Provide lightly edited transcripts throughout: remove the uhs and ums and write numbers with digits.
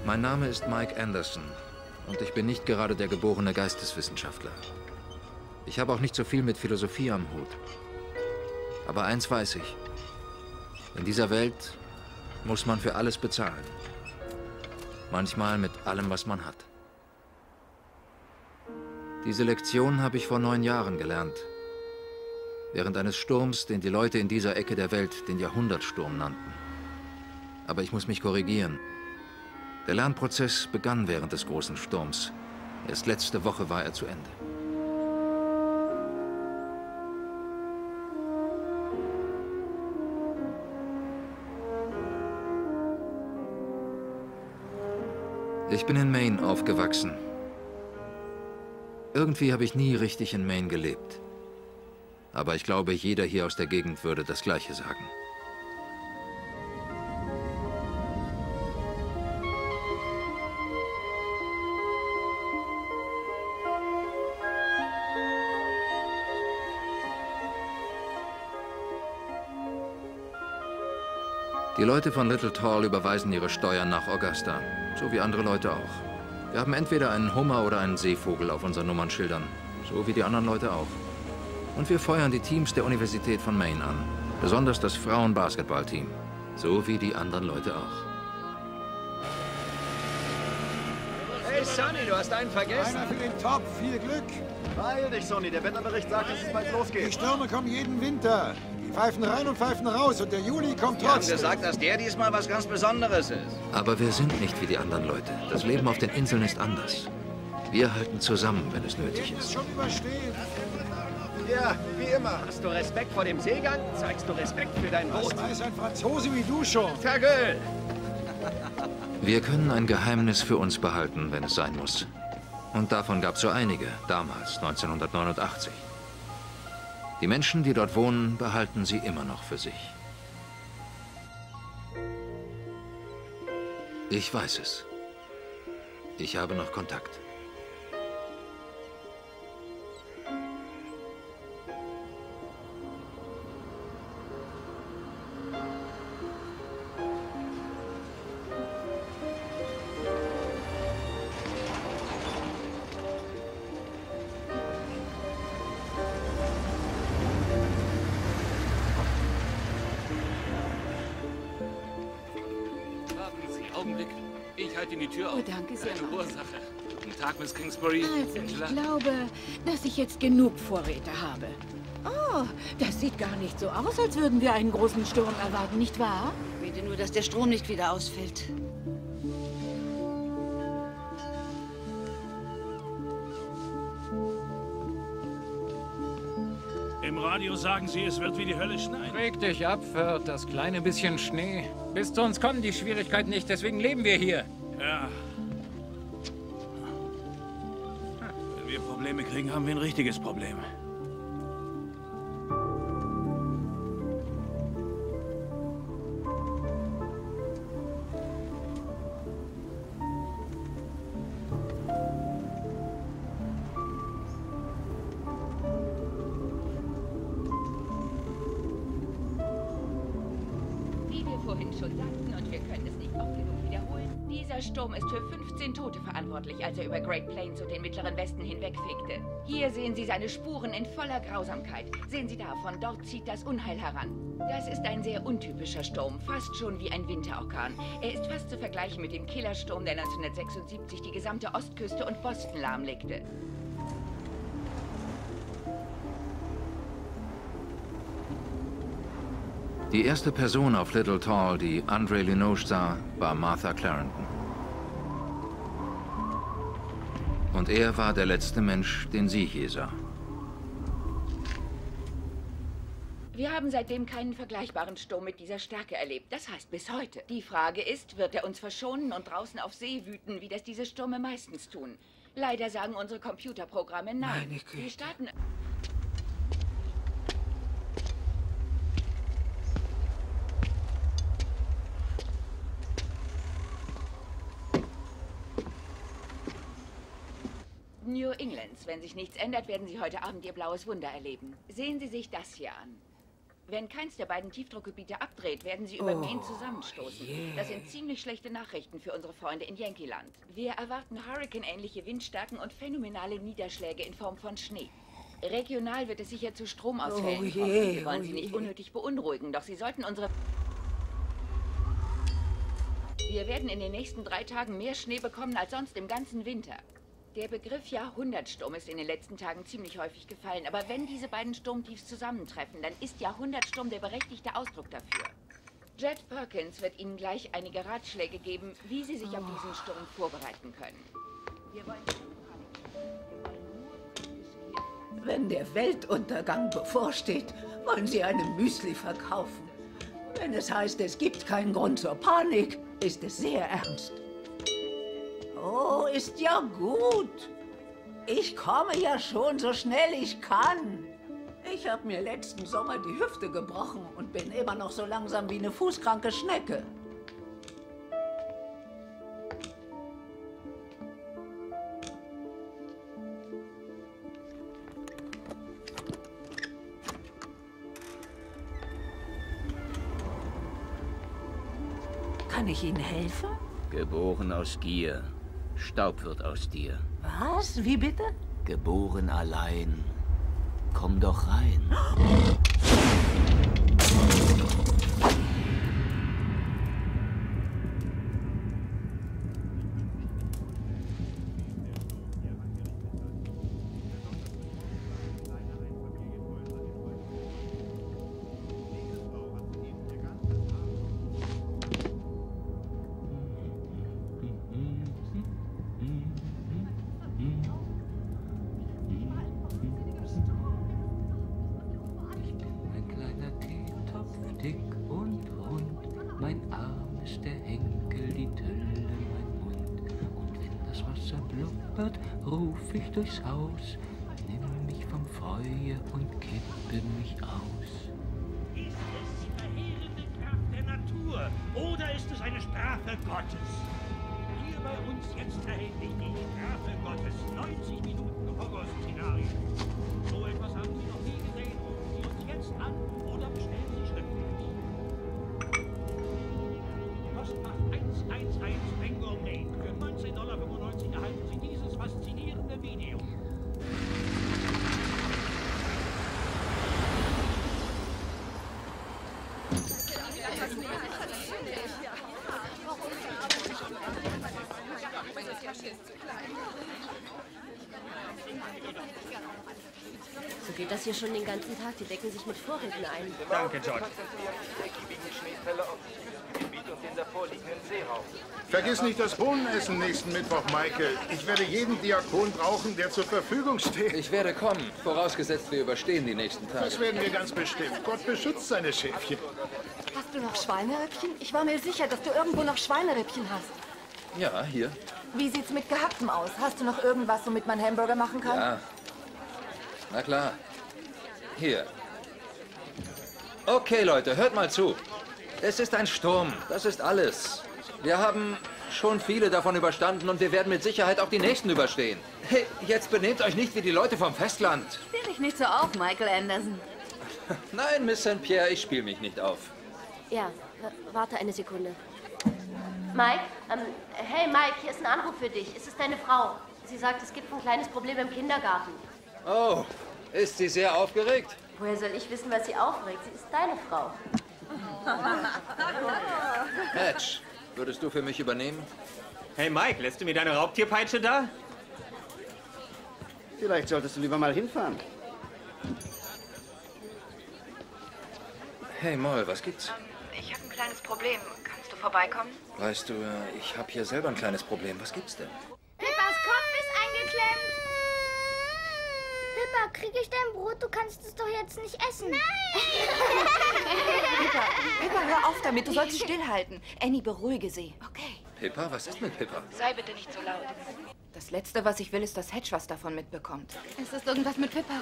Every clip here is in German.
Mein Name ist Mike Anderson und ich bin nicht gerade der geborene Geisteswissenschaftler. Ich habe auch nicht so viel mit Philosophie am Hut. Aber eins weiß ich. In dieser Welt muss man für alles bezahlen. Manchmal mit allem, was man hat. Diese Lektion habe ich vor 9 Jahren gelernt. Während eines Sturms, den die Leute in dieser Ecke der Welt den Jahrhundertsturm nannten. Aber ich muss mich korrigieren. Der Lernprozess begann während des großen Sturms. Erst letzte Woche war er zu Ende. Ich bin in Maine aufgewachsen. Irgendwie habe ich nie richtig in Maine gelebt. Aber ich glaube, jeder hier aus der Gegend würde das Gleiche sagen. Die Leute von Little Tall überweisen ihre Steuern nach Augusta, so wie andere Leute auch. Wir haben entweder einen Hummer oder einen Seevogel auf unseren Nummernschildern, so wie die anderen Leute auch. Und wir feuern die Teams der Universität von Maine an, besonders das Frauen-Basketball-Team, so wie die anderen Leute auch. Hey Sonny, du hast einen vergessen. Einer für den Top, viel Glück. Beeil dich, Sonny, der Wetterbericht sagt, dass es bald losgeht. Die Stürme kommen jeden Winter. Die pfeifen rein und pfeifen raus und der Juli kommt Wir haben trotzdem. gesagt, dass der diesmal was ganz Besonderes ist. Aber wir sind nicht wie die anderen Leute. Das Leben auf den Inseln ist anders. Wir halten zusammen, wenn es nötig Es ist. schon überstehen. Ja, wie immer. Hast du Respekt vor dem Seegang? Zeigst du Respekt für dein Das Boot? weiß ein Franzose wie du schon. Vergöll! Wir können ein Geheimnis für uns behalten, wenn es sein muss. Und davon gab es so einige, damals, 1989. Die Menschen, die dort wohnen, behalten sie immer noch für sich. Ich weiß es. Ich habe noch Kontakt. Augenblick. Ich halte Ihnen die Tür auf. Oh, danke sehr. Keine Ursache. Guten Tag, Miss Kingsbury. Also, ich glaube, dass ich jetzt genug Vorräte habe. Oh, das sieht gar nicht so aus, als würden wir einen großen Sturm erwarten, nicht wahr? Bitte nur, dass der Strom nicht wieder ausfällt. Im Radio sagen sie, es wird wie die Hölle schneien. Reg dich ab, Ferd, das kleine bisschen Schnee. Bis zu uns kommen die Schwierigkeiten nicht, deswegen leben wir hier. Ja. Wenn wir Probleme kriegen, haben wir ein richtiges Problem. Vorhin schon sagten, und wir können es nicht oft genug wiederholen, dieser Sturm ist für 15 Tote verantwortlich, als er über Great Plains und den mittleren Westen hinwegfegte. Hier sehen Sie seine Spuren in voller Grausamkeit. Sehen Sie da, von dort zieht das Unheil heran. Das ist ein sehr untypischer Sturm, fast schon wie ein Winterorkan. Er ist fast zu vergleichen mit dem Killersturm, der 1976 die gesamte Ostküste und Boston lahmlegte. Die erste Person auf Little Tall, die Andre Linoche sah, war Martha Clarendon. Und er war der letzte Mensch, den sie je sah. Wir haben seitdem keinen vergleichbaren Sturm mit dieser Stärke erlebt. Das heißt bis heute. Die Frage ist, wird er uns verschonen und draußen auf See wüten, wie das diese Stürme meistens tun? Leider sagen unsere Computerprogramme nein. Wir starten... New Englands. Wenn sich nichts ändert, werden Sie heute Abend Ihr blaues Wunder erleben. Sehen Sie sich das hier an. Wenn keins der beiden Tiefdruckgebiete abdreht, werden sie über Maine zusammenstoßen. Das sind ziemlich schlechte Nachrichten für unsere Freunde in Yankeeland. Wir erwarten Hurricane-ähnliche Windstärken und phänomenale Niederschläge in Form von Schnee. Regional wird es sicher zu Stromausfällen kommen. Wir wollen Sie nicht unnötig beunruhigen, doch Sie sollten unsere... Wir werden in den nächsten 3 Tagen mehr Schnee bekommen als sonst im ganzen Winter. Der Begriff Jahrhundertsturm ist in den letzten Tagen ziemlich häufig gefallen, aber wenn diese beiden Sturmtiefs zusammentreffen, dann ist Jahrhundertsturm der berechtigte Ausdruck dafür. Jet Perkins wird Ihnen gleich einige Ratschläge geben, wie Sie sich auf diesen Sturm vorbereiten können. Wir wollen Wenn der Weltuntergang bevorsteht, wollen Sie eine Müsli verkaufen. Wenn es heißt, es gibt keinen Grund zur Panik, ist es sehr ernst. Oh, ist ja gut. Ich komme ja schon so schnell ich kann. Ich habe mir letzten Sommer die Hüfte gebrochen und bin immer noch so langsam wie eine fußkranke Schnecke. Kann ich Ihnen helfen? Geboren aus Gier. Staub wird aus dir. Was? Wie bitte? Geboren allein. Komm doch rein. Ruf ich durchs Haus, nimm mich vom Feuer und kippe mich aus. Ist es die verheerende Kraft der Natur oder ist es eine Strafe Gottes? Hier bei uns jetzt erhältlich die Strafe Gottes. 90 Minuten Horrorszenario. So etwas haben Sie noch nie gesehen. Rufen Sie uns jetzt an oder bestellen Sie schriftlich. Postfach 111 Bangor, Maine. Für $19,95 erhalten Sie dieses faszinierende Video. So geht das hier schon den ganzen Tag. Die decken sich mit Vorräten ein. Danke, John. Vergiss nicht das Bohnenessen nächsten Mittwoch, Michael. Ich werde jeden Diakon brauchen, der zur Verfügung steht. Ich werde kommen, vorausgesetzt wir überstehen die nächsten Tage. Das werden wir ganz bestimmt. Gott beschützt seine Schäfchen. Hast du noch Schweinerippchen? Ich war mir sicher, dass du irgendwo noch Schweinerippchen hast. Ja, hier. Wie sieht's mit Gehacktem aus? Hast du noch irgendwas, womit man Hamburger machen kann? Ja. Na klar. Hier. Okay, Leute, hört mal zu. Es ist ein Sturm, das ist alles. Wir haben schon viele davon überstanden und wir werden mit Sicherheit auch die nächsten überstehen. Hey, jetzt benehmt euch nicht wie die Leute vom Festland. Stell dich nicht so auf, Michael Anderson. Nein, Miss St. Pierre, ich spiele mich nicht auf. Ja, warte eine Sekunde. Mike? Hey Mike, hier ist ein Anruf für dich. Es ist deine Frau. Sie sagt, es gibt ein kleines Problem im Kindergarten. Oh, ist sie sehr aufgeregt? Woher soll ich wissen, was sie aufregt? Sie ist deine Frau. Hatch, würdest du für mich übernehmen? Hey Mike, lässt du mir deine Raubtierpeitsche da? Vielleicht solltest du lieber mal hinfahren. Hey Moll, was gibt's? Ich habe ein kleines Problem. Kannst du vorbeikommen? Weißt du, ich habe hier selber ein kleines Problem. Was gibt's denn? Pippas Kopf ist eingeklemmt. Pippa, kriege ich dein Brot? Du kannst es doch jetzt nicht essen. Nein! Pippa, hör auf damit. Du sollst stillhalten. Annie, beruhige sie. Okay. Pippa? Was ist mit Pippa? Sei bitte nicht so laut. Das Letzte, was ich will, ist, dass Hatch was davon mitbekommt. Es ist irgendwas mit Pippa.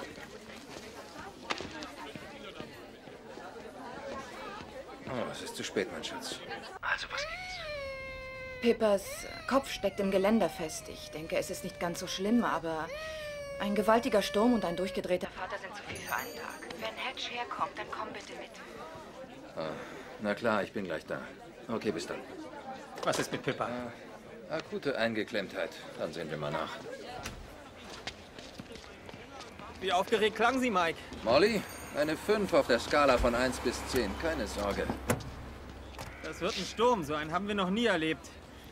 Oh, es ist zu spät, mein Schatz. Also, was gibt's? Pippas Kopf steckt im Geländer fest. Ich denke, es ist nicht ganz so schlimm, aber Ein gewaltiger Sturm und ein durchgedrehter Vater sind zu viel für einen Tag. Wenn Hedge herkommt, dann komm bitte mit. Ah, na klar, ich bin gleich da. Okay, bis dann. Was ist mit Pippa? Akute Eingeklemmtheit. Dann sehen wir mal nach. Wie aufgeregt klang sie, Mike? Molly, eine 5 auf der Skala von 1 bis 10. Keine Sorge. Das wird ein Sturm. So einen haben wir noch nie erlebt.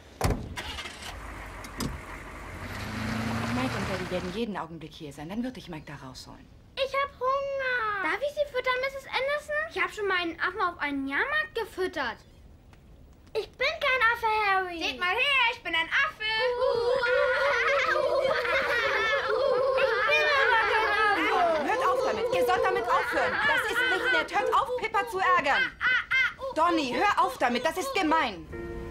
Mike und Daddy werden jeden Augenblick hier sein. Dann wird dich Mike da rausholen. Ich hab Hunger. Darf ich Sie füttern, Mrs. Anderson? Ich habe schon mal einen Affen auf einen Jahrmarkt gefüttert. Ich bin kein Affe, Harry. Seht mal her, ich bin ein Affe. Hört auf damit. Ihr sollt damit aufhören. Das ist nicht nett. Hört auf, Pippa zu ärgern. Donny, hör auf damit. Das ist gemein.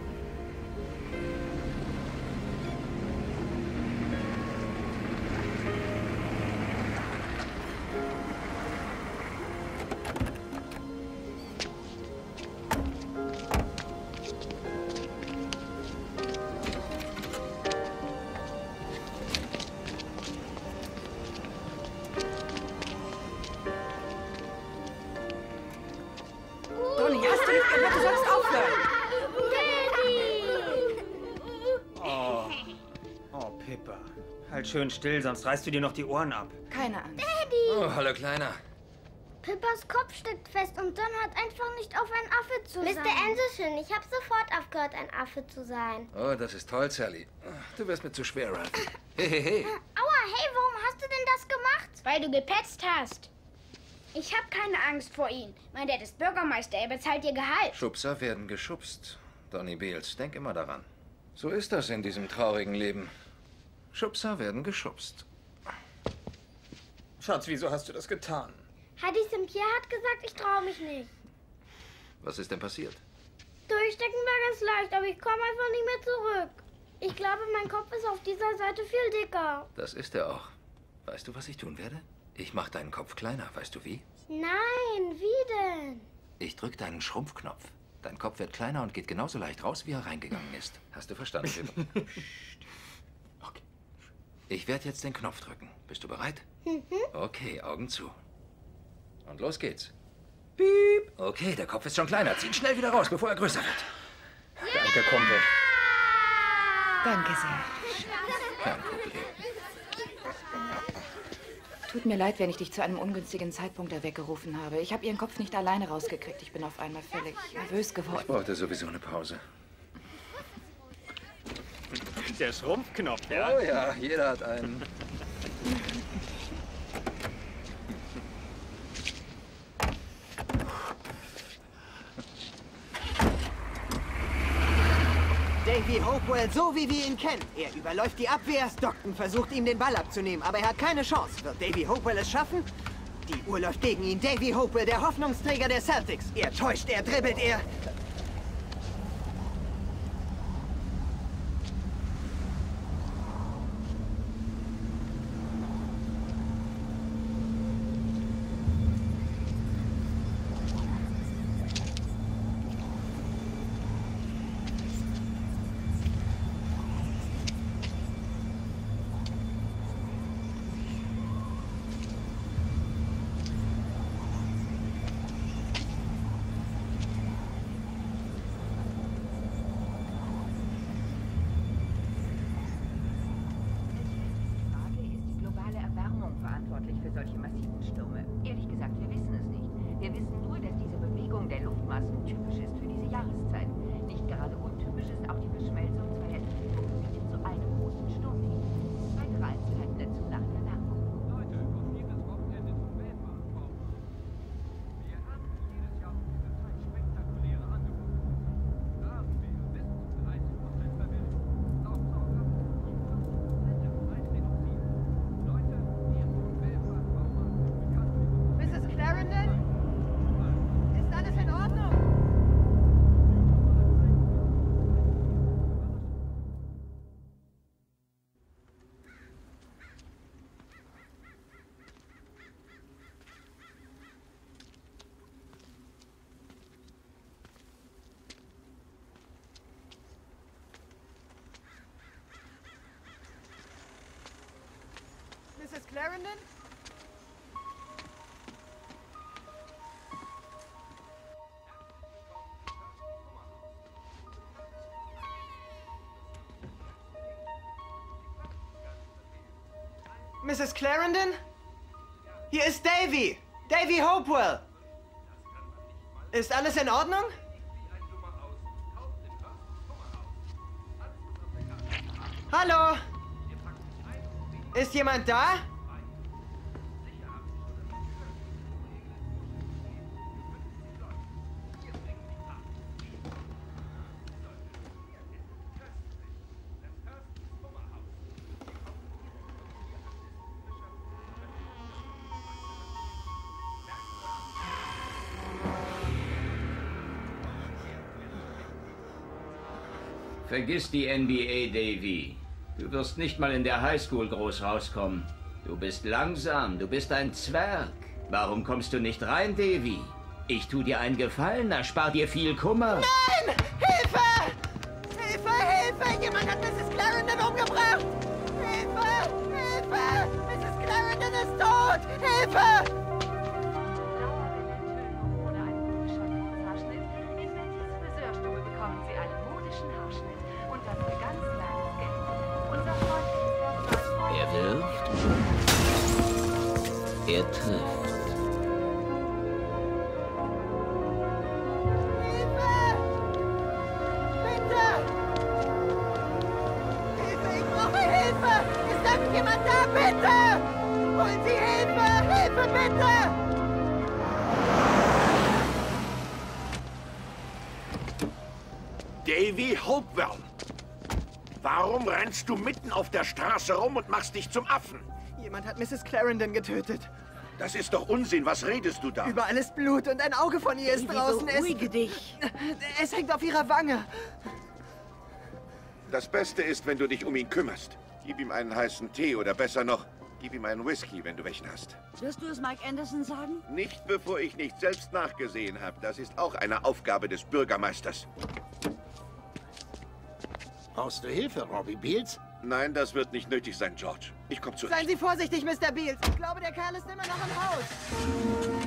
Halt schön still, sonst reißt du dir noch die Ohren ab. Keine Angst. Daddy! Oh, hallo Kleiner. Pippas Kopf steckt fest und Don hat einfach nicht auf, ein Affe zu sein. Mr. Anderson, ich habe sofort aufgehört, ein Affe zu sein. Oh, das ist toll, Sally. Du wirst mir zu schwer, Ralph. Hey, hey, hey. Aua, hey, warum hast du denn das gemacht? Weil du gepetzt hast. Ich habe keine Angst vor ihm. Mein Dad ist Bürgermeister, er bezahlt ihr Gehalt. Schubser werden geschubst. Donny Beals, denk immer daran. So ist das in diesem traurigen Leben. Schubser werden geschubst. Schatz, wieso hast du das getan? Hattie St. Pierre hat gesagt, ich traue mich nicht. Was ist denn passiert? Durchstecken war ganz leicht, aber ich komme einfach nicht mehr zurück. Ich glaube, mein Kopf ist auf dieser Seite viel dicker. Das ist er auch. Weißt du, was ich tun werde? Ich mache deinen Kopf kleiner. Weißt du wie? Nein, wie denn? Ich drücke deinen Schrumpfknopf. Dein Kopf wird kleiner und geht genauso leicht raus, wie er reingegangen ist. Hast du verstanden, Pippa? Okay. Ich werde jetzt den Knopf drücken. Bist du bereit? Okay, Augen zu. Und los geht's. Piep. Okay, der Kopf ist schon kleiner. Zieh ihn schnell wieder raus, bevor er größer wird. Danke, Kumpel. Danke sehr. Kein Problem. Tut mir leid, wenn ich dich zu einem ungünstigen Zeitpunkt weggerufen habe. Ich habe ihren Kopf nicht alleine rausgekriegt. Ich bin auf einmal völlig nervös geworden. Ich brauchte sowieso eine Pause. Der Schrumpfknopf, ja? Oh ja, jeder hat einen. Davy Hopewell, so wie wir ihn kennen. Er überläuft die Abwehr. Stockton versucht, ihm den Ball abzunehmen, aber er hat keine Chance. Wird Davy Hopewell es schaffen? Die Uhr läuft gegen ihn. Davy Hopewell, der Hoffnungsträger der Celtics. Er täuscht, er dribbelt, er... verantwortlich für solche massiven Stürme? Ehrlich gesagt, wir wissen es nicht. Wir wissen nur, dass diese Bewegung der Luftmassen typisch ist für diese Jahreszeit. Nicht gerade untypisch ist auch die Verschmelzung zweier Tiefdruckgebiete zu einem großen Sturm. Weitere Einzelheiten dazu nach der Werbung. Leute, kommt jedes Wochenende zum Weltwarenkauf. Wir haben jedes Jahr um diese Zeit spektakuläre Angebote. Rasenmäher bis zu 30% Verbilligung. Staubsauger, Mrs. Clarendon? Ist alles in Ordnung? Mrs. Clarendon? Mrs. Clarendon? Hier ist Davy! Davy Hopewell! Ist alles in Ordnung? Hallo? Ist jemand da? Vergiss die NBA, Davy. Du wirst nicht mal in der Highschool groß rauskommen. Du bist langsam, du bist ein Zwerg. Warum kommst du nicht rein, Davy? Ich tu dir einen Gefallen, erspar dir viel Kummer. Nein! Hilfe! Hilfe, Hilfe! Jemand hat Mrs. Clarendon umgebracht! Hilfe! Hilfe! Mrs. Clarendon ist tot! Hilfe! Er wirft. Er trifft. Hilfe! Bitte! Hilfe, ich brauche Hilfe! Ist irgendjemand da, bitte? Holen Sie Hilfe! Hilfe, bitte! Davy Hopewell! Warum rennst du mitten auf der Straße rum und machst dich zum Affen? Jemand hat Mrs. Clarendon getötet. Das ist doch Unsinn. Was redest du da? Überall ist Blut und ein Auge von ihr ist draußen. Beruhige dich. Es hängt auf ihrer Wange. Das Beste ist, wenn du dich um ihn kümmerst. Gib ihm einen heißen Tee oder besser noch, gib ihm einen Whisky, wenn du welchen hast. Wirst du es Mike Anderson sagen? Nicht, bevor ich nicht selbst nachgesehen habe. Das ist auch eine Aufgabe des Bürgermeisters. Brauchst du Hilfe, Robbie Beals? Nein, das wird nicht nötig sein, George. Ich komme zurecht. Seien Sie vorsichtig, Mr. Beals. Ich glaube, der Kerl ist immer noch im Haus.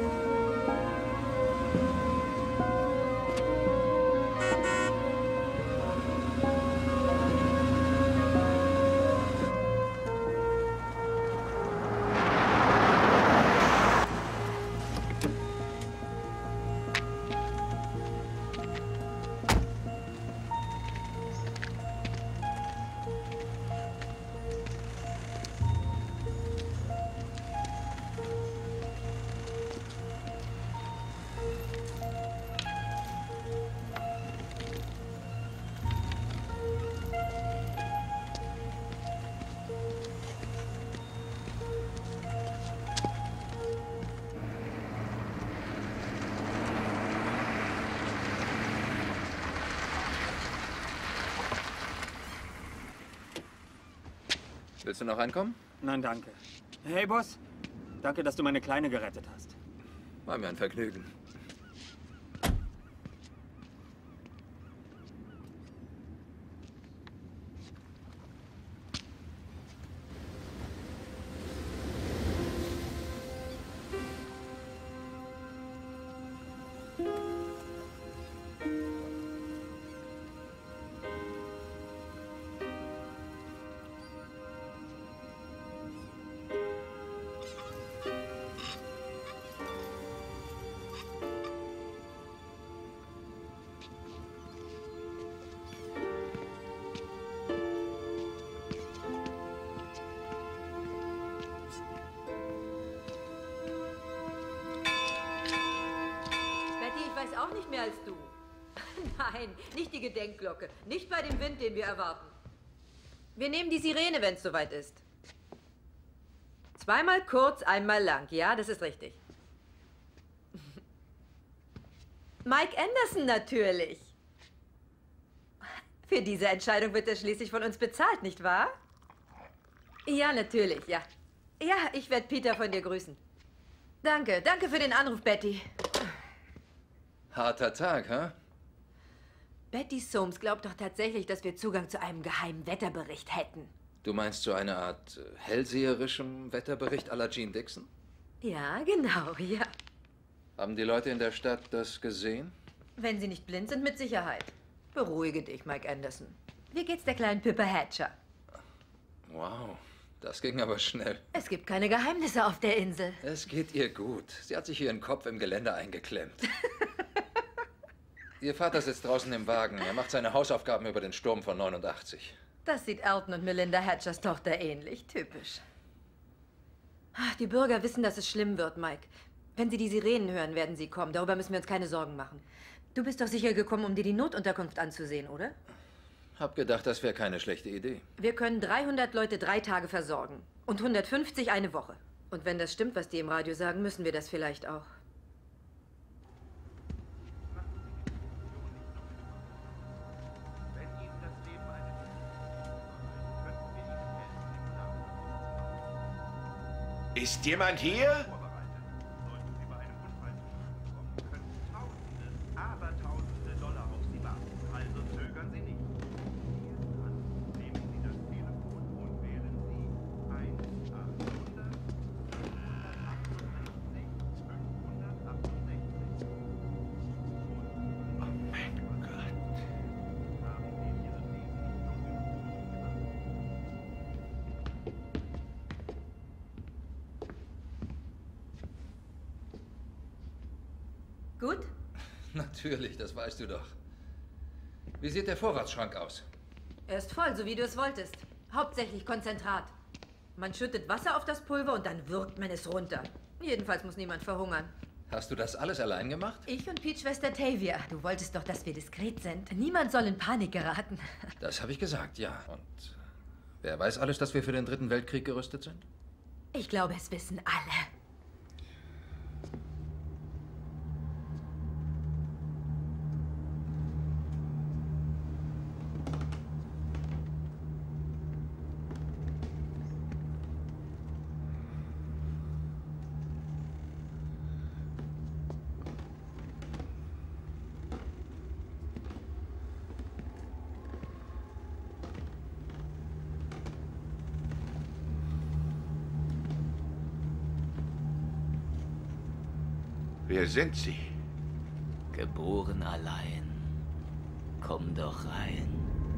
Willst du noch reinkommen? Nein, danke. Hey, Boss. Danke, dass du meine Kleine gerettet hast. War mir ein Vergnügen. Ich weiß auch nicht mehr als du. Nein, nicht die Gedenkglocke. Nicht bei dem Wind, den wir erwarten. Wir nehmen die Sirene, wenn es soweit ist. Zweimal kurz, einmal lang. Ja, das ist richtig. Mike Anderson natürlich. Für diese Entscheidung wird er schließlich von uns bezahlt, nicht wahr? Ja, natürlich, ja. Ja, ich werde Peter von dir grüßen. Danke, danke für den Anruf, Betty. Harter Tag, hä? Betty Soames glaubt doch tatsächlich, dass wir Zugang zu einem geheimen Wetterbericht hätten. Du meinst so eine Art hellseherischem Wetterbericht à la Jean Dixon? Ja, genau, ja. Haben die Leute in der Stadt das gesehen? Wenn sie nicht blind sind, mit Sicherheit. Beruhige dich, Mike Anderson. Wie geht's der kleinen Pippa Hatcher? Wow, das ging aber schnell. Es gibt keine Geheimnisse auf der Insel. Es geht ihr gut. Sie hat sich ihren Kopf im Geländer eingeklemmt. Ihr Vater sitzt draußen im Wagen. Er macht seine Hausaufgaben über den Sturm von 89. Das sieht Elton und Melinda Hatchers Tochter ähnlich. Typisch. Ach, die Bürger wissen, dass es schlimm wird, Mike. Wenn sie die Sirenen hören, werden sie kommen. Darüber müssen wir uns keine Sorgen machen. Du bist doch sicher gekommen, um dir die Notunterkunft anzusehen, oder? Hab gedacht, das wäre keine schlechte Idee. Wir können 300 Leute 3 Tage versorgen. Und 150 eine Woche. Und wenn das stimmt, was die im Radio sagen, müssen wir das vielleicht auch. Ist jemand hier? Gut? Natürlich, das weißt du doch. Wie sieht der Vorratsschrank aus? Er ist voll, so wie du es wolltest. Hauptsächlich Konzentrat. Man schüttet Wasser auf das Pulver und dann wirkt man es runter. Jedenfalls muss niemand verhungern. Hast du das alles allein gemacht? Ich und Pete's Schwester Tavia. Du wolltest doch, dass wir diskret sind. Niemand soll in Panik geraten. Das habe ich gesagt, ja. Und wer weiß alles, dass wir für den 3. Weltkrieg gerüstet sind? Ich glaube, es wissen alle. Wer sind Sie? Geboren allein. Komm doch rein.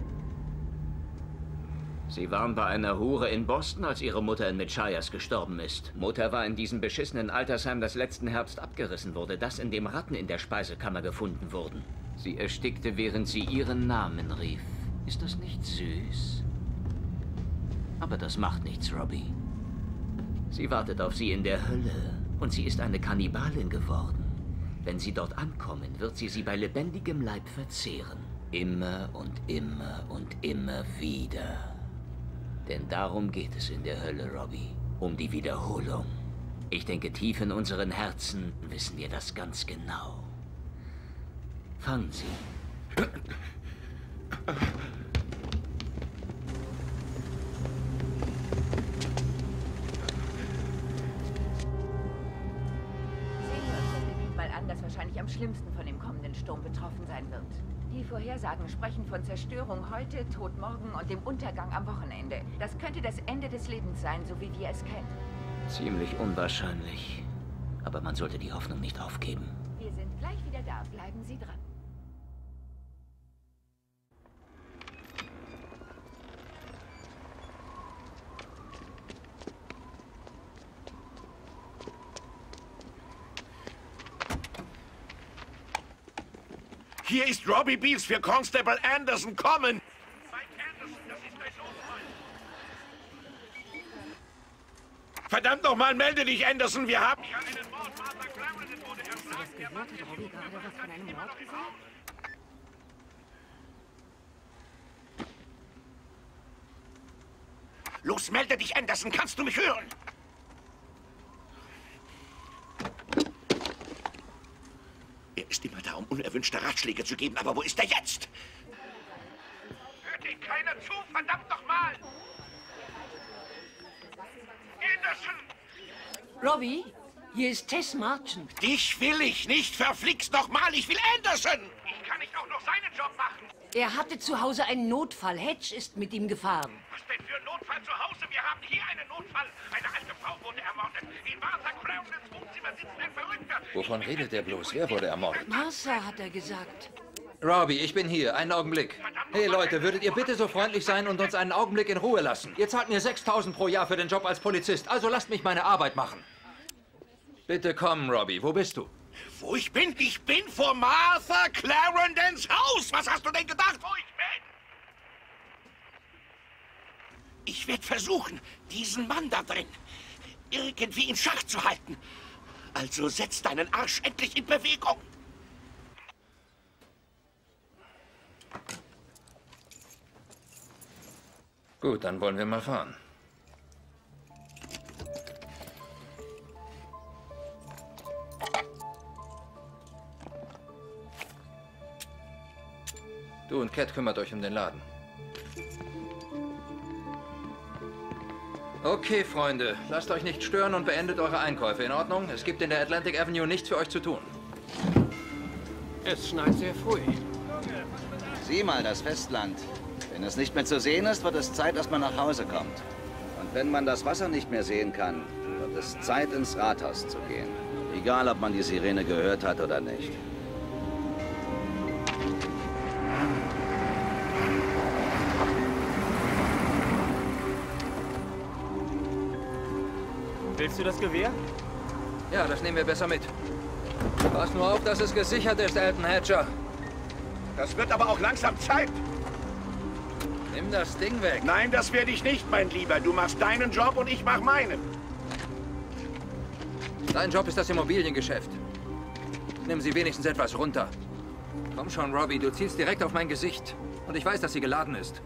Sie waren bei einer Hure in Boston, als Ihre Mutter in Machias gestorben ist. Mutter war in diesem beschissenen Altersheim, das letzten Herbst abgerissen wurde, das in dem Ratten in der Speisekammer gefunden wurden. Sie erstickte, während sie ihren Namen rief. Ist das nicht süß? Aber das macht nichts, Robbie. Sie wartet auf Sie in der Hölle. Und sie ist eine Kannibalin geworden. Wenn Sie dort ankommen, wird sie bei lebendigem Leib verzehren. Immer und immer und immer wieder. Denn darum geht es in der Hölle, Robbie. Um die Wiederholung. Ich denke, tief in unseren Herzen wissen wir das ganz genau. Fangen Sie. Das wahrscheinlich am schlimmsten von dem kommenden Sturm betroffen sein wird. Die Vorhersagen sprechen von Zerstörung heute, Tod morgen und dem Untergang am Wochenende. Das könnte das Ende des Lebens sein, so wie wir es kennen. Ziemlich unwahrscheinlich. Aber man sollte die Hoffnung nicht aufgeben. Wir sind gleich wieder da. Bleiben Sie dran. Hier ist Robbie Beals für Constable Anderson. Kommen! Verdammt nochmal, melde dich, Anderson. Wir haben... Los, melde dich, Anderson. Kannst du mich hören? Er ist immer da, um unerwünschte Ratschläge zu geben, aber wo ist er jetzt? Hört ihn keiner zu, verdammt nochmal! Anderson! Robbie, hier ist Tess Marchant. Dich will ich nicht, verflixt nochmal, ich will Anderson! Ich kann nicht auch noch seinen Job machen. Er hatte zu Hause einen Notfall. Hedge ist mit ihm gefahren. Was denn für ein Notfall zu Hause? Wir haben hier einen Notfall. Eine alte Frau wurde ermordet. In Martha Clarendons Wohnzimmer sitzt ein Verrückter. Wovon redet der bloß? Wer wurde ermordet? Martha, hat er gesagt. Robbie, ich bin hier. Einen Augenblick. Hey Leute, würdet ihr bitte so freundlich sein und uns einen Augenblick in Ruhe lassen? Ihr zahlt mir 6.000 pro Jahr für den Job als Polizist, also lasst mich meine Arbeit machen. Bitte komm, Robbie. Wo bist du? Wo ich bin? Ich bin vor Martha Clarendons Haus. Was hast du denn gedacht, wo ich bin? Ich werde versuchen, diesen Mann da drin irgendwie in Schach zu halten. Also setz deinen Arsch endlich in Bewegung. Gut, dann wollen wir mal fahren. Du und Cat kümmert euch um den Laden. Okay, Freunde, lasst euch nicht stören und beendet eure Einkäufe, in Ordnung? Es gibt in der Atlantic Avenue nichts für euch zu tun. Es schneit sehr früh. Sieh mal, das Festland. Wenn es nicht mehr zu sehen ist, wird es Zeit, dass man nach Hause kommt. Und wenn man das Wasser nicht mehr sehen kann, wird es Zeit, ins Rathaus zu gehen. Egal, ob man die Sirene gehört hat oder nicht. Willst du das Gewehr? Ja, das nehmen wir besser mit. Pass nur auf, dass es gesichert ist, Elton Hatcher. Das wird aber auch langsam Zeit. Nimm das Ding weg. Nein, das werde ich nicht, mein Lieber. Du machst deinen Job und ich mach meinen. Dein Job ist das Immobiliengeschäft. Nimm sie wenigstens etwas runter. Komm schon, Robbie, du zielst direkt auf mein Gesicht. Und ich weiß, dass sie geladen ist.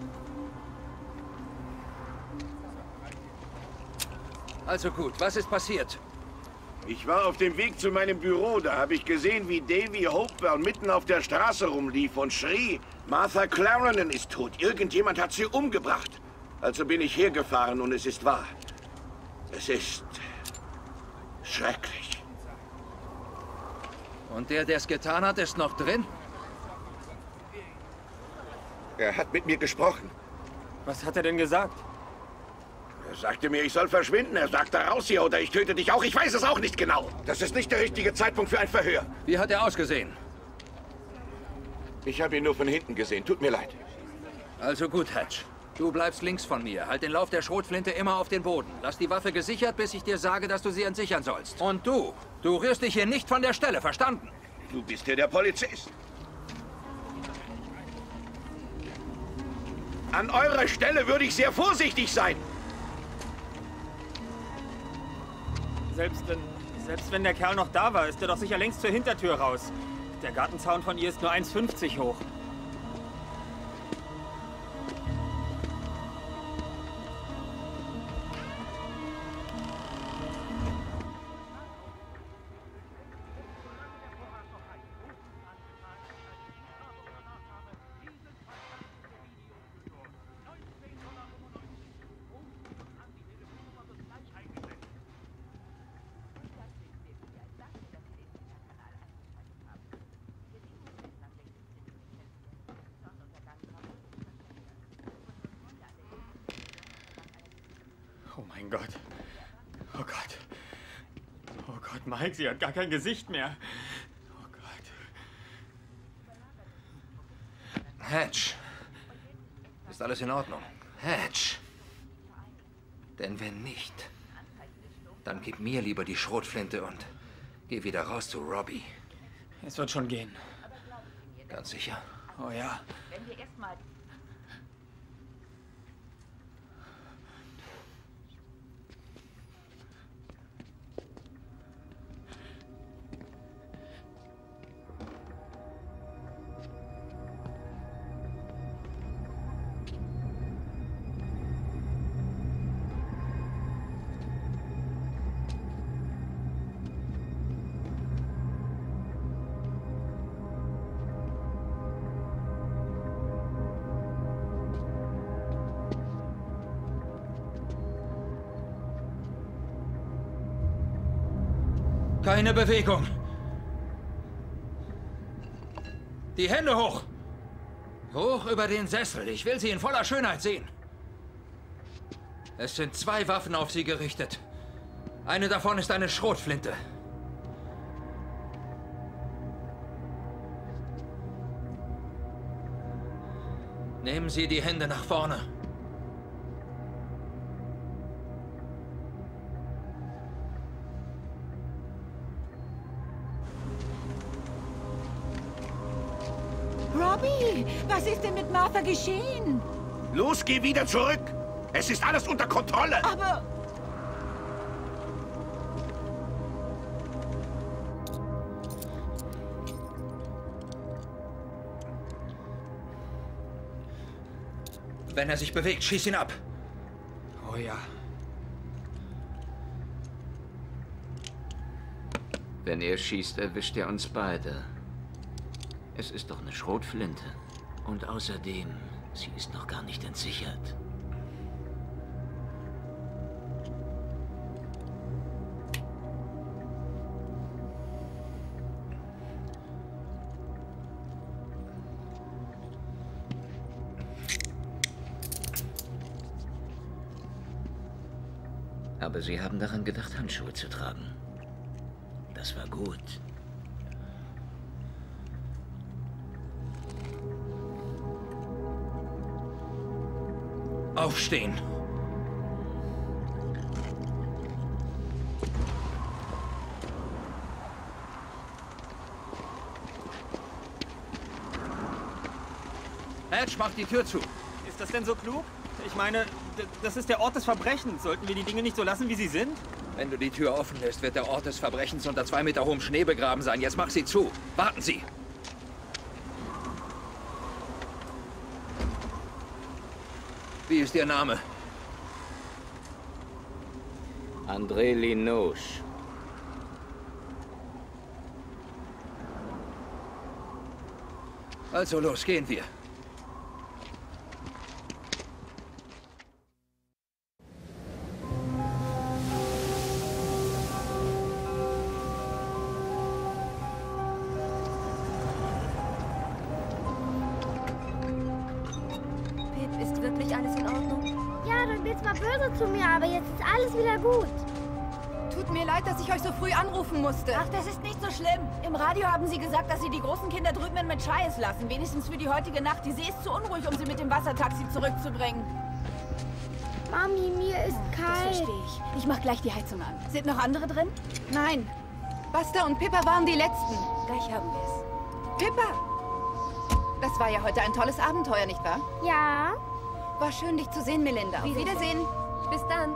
Also gut, was ist passiert? Ich war auf dem Weg zu meinem Büro. Da habe ich gesehen, wie Davy Hopewell mitten auf der Straße rumlief und schrie, Martha Clarendon ist tot. Irgendjemand hat sie umgebracht. Also bin ich hergefahren und es ist wahr. Es ist schrecklich. Und der es getan hat, ist noch drin? Er hat mit mir gesprochen. Was hat er denn gesagt? Er sagte mir, ich soll verschwinden. Er sagte, raus hier oder ich töte dich auch. Ich weiß es auch nicht genau. Das ist nicht der richtige Zeitpunkt für ein Verhör. Wie hat er ausgesehen? Ich habe ihn nur von hinten gesehen. Tut mir leid. Also gut, Hatch. Du bleibst links von mir. Halt den Lauf der Schrotflinte immer auf den Boden. Lass die Waffe gesichert, bis ich dir sage, dass du sie entsichern sollst. Und du rührst dich hier nicht von der Stelle, verstanden? Du bist hier der Polizist. An eurer Stelle würde ich sehr vorsichtig sein. Selbst wenn der Kerl noch da war, ist er doch sicher längst zur Hintertür raus. Der Gartenzaun von ihr ist nur 1,50 hoch. Oh mein Gott. Oh Gott. Oh Gott, Mike, sie hat gar kein Gesicht mehr. Oh Gott. Hatch. Ist alles in Ordnung? Hatch. Denn wenn nicht, dann gib mir lieber die Schrotflinte und geh wieder raus zu Robbie. Es wird schon gehen. Ganz sicher? Oh ja. Wenn wir erstmal... Keine Bewegung. Die Hände hoch. Hoch über den Sessel. Ich will sie in voller Schönheit sehen. Es sind 2 Waffen auf sie gerichtet. Eine davon ist eine Schrotflinte. Nehmen Sie die Hände nach vorne. Robbie, was ist denn mit Martha geschehen? Los, geh wieder zurück. Es ist alles unter Kontrolle. Aber... Wenn er sich bewegt, schieß ihn ab. Oh ja. Wenn er schießt, erwischt er uns beide. Es ist doch eine Schrotflinte. Und außerdem, sie ist noch gar nicht entsichert. Aber Sie haben daran gedacht, Handschuhe zu tragen. Das war gut. Aufstehen. Hedge, mach die Tür zu. Ist das denn so klug? Ich meine, das ist der Ort des Verbrechens. Sollten wir die Dinge nicht so lassen, wie sie sind? Wenn du die Tür offen lässt, wird der Ort des Verbrechens unter 2 Meter hohem Schnee begraben sein. Jetzt mach sie zu. Warten Sie. Wie ist Ihr Name? André Linoche. Also los, gehen wir. Pip, ist wirklich alles in Ordnung? Ja, du bist zwar böse zu mir, aber jetzt ist alles wieder gut. Tut mir leid, dass ich euch so früh anrufen musste. Ach, das ist nicht so schlimm. Im Radio haben sie gesagt, dass sie die großen Kinder drüben in Machias lassen. Wenigstens für die heutige Nacht. Die See ist zu unruhig, um sie mit dem Wassertaxi zurückzubringen. Mami, mir ist kalt. Das verstehe ich. Ich mach gleich die Heizung an. Sind noch andere drin? Nein. Buster und Pippa waren die Letzten. Gleich haben wir es. Pippa! Das war ja heute ein tolles Abenteuer, nicht wahr? Ja. War schön, dich zu sehen, Melinda. Auf Wiedersehen. Bis dann.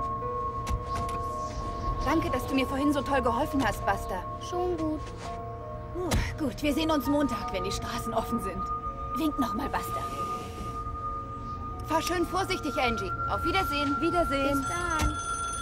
Danke, dass du mir vorhin so toll geholfen hast, Buster. Schon gut. Gut, wir sehen uns Montag, wenn die Straßen offen sind. Wink noch mal, Buster. Fahr schön vorsichtig, Angie. Auf Wiedersehen. Wiedersehen. Bis dann.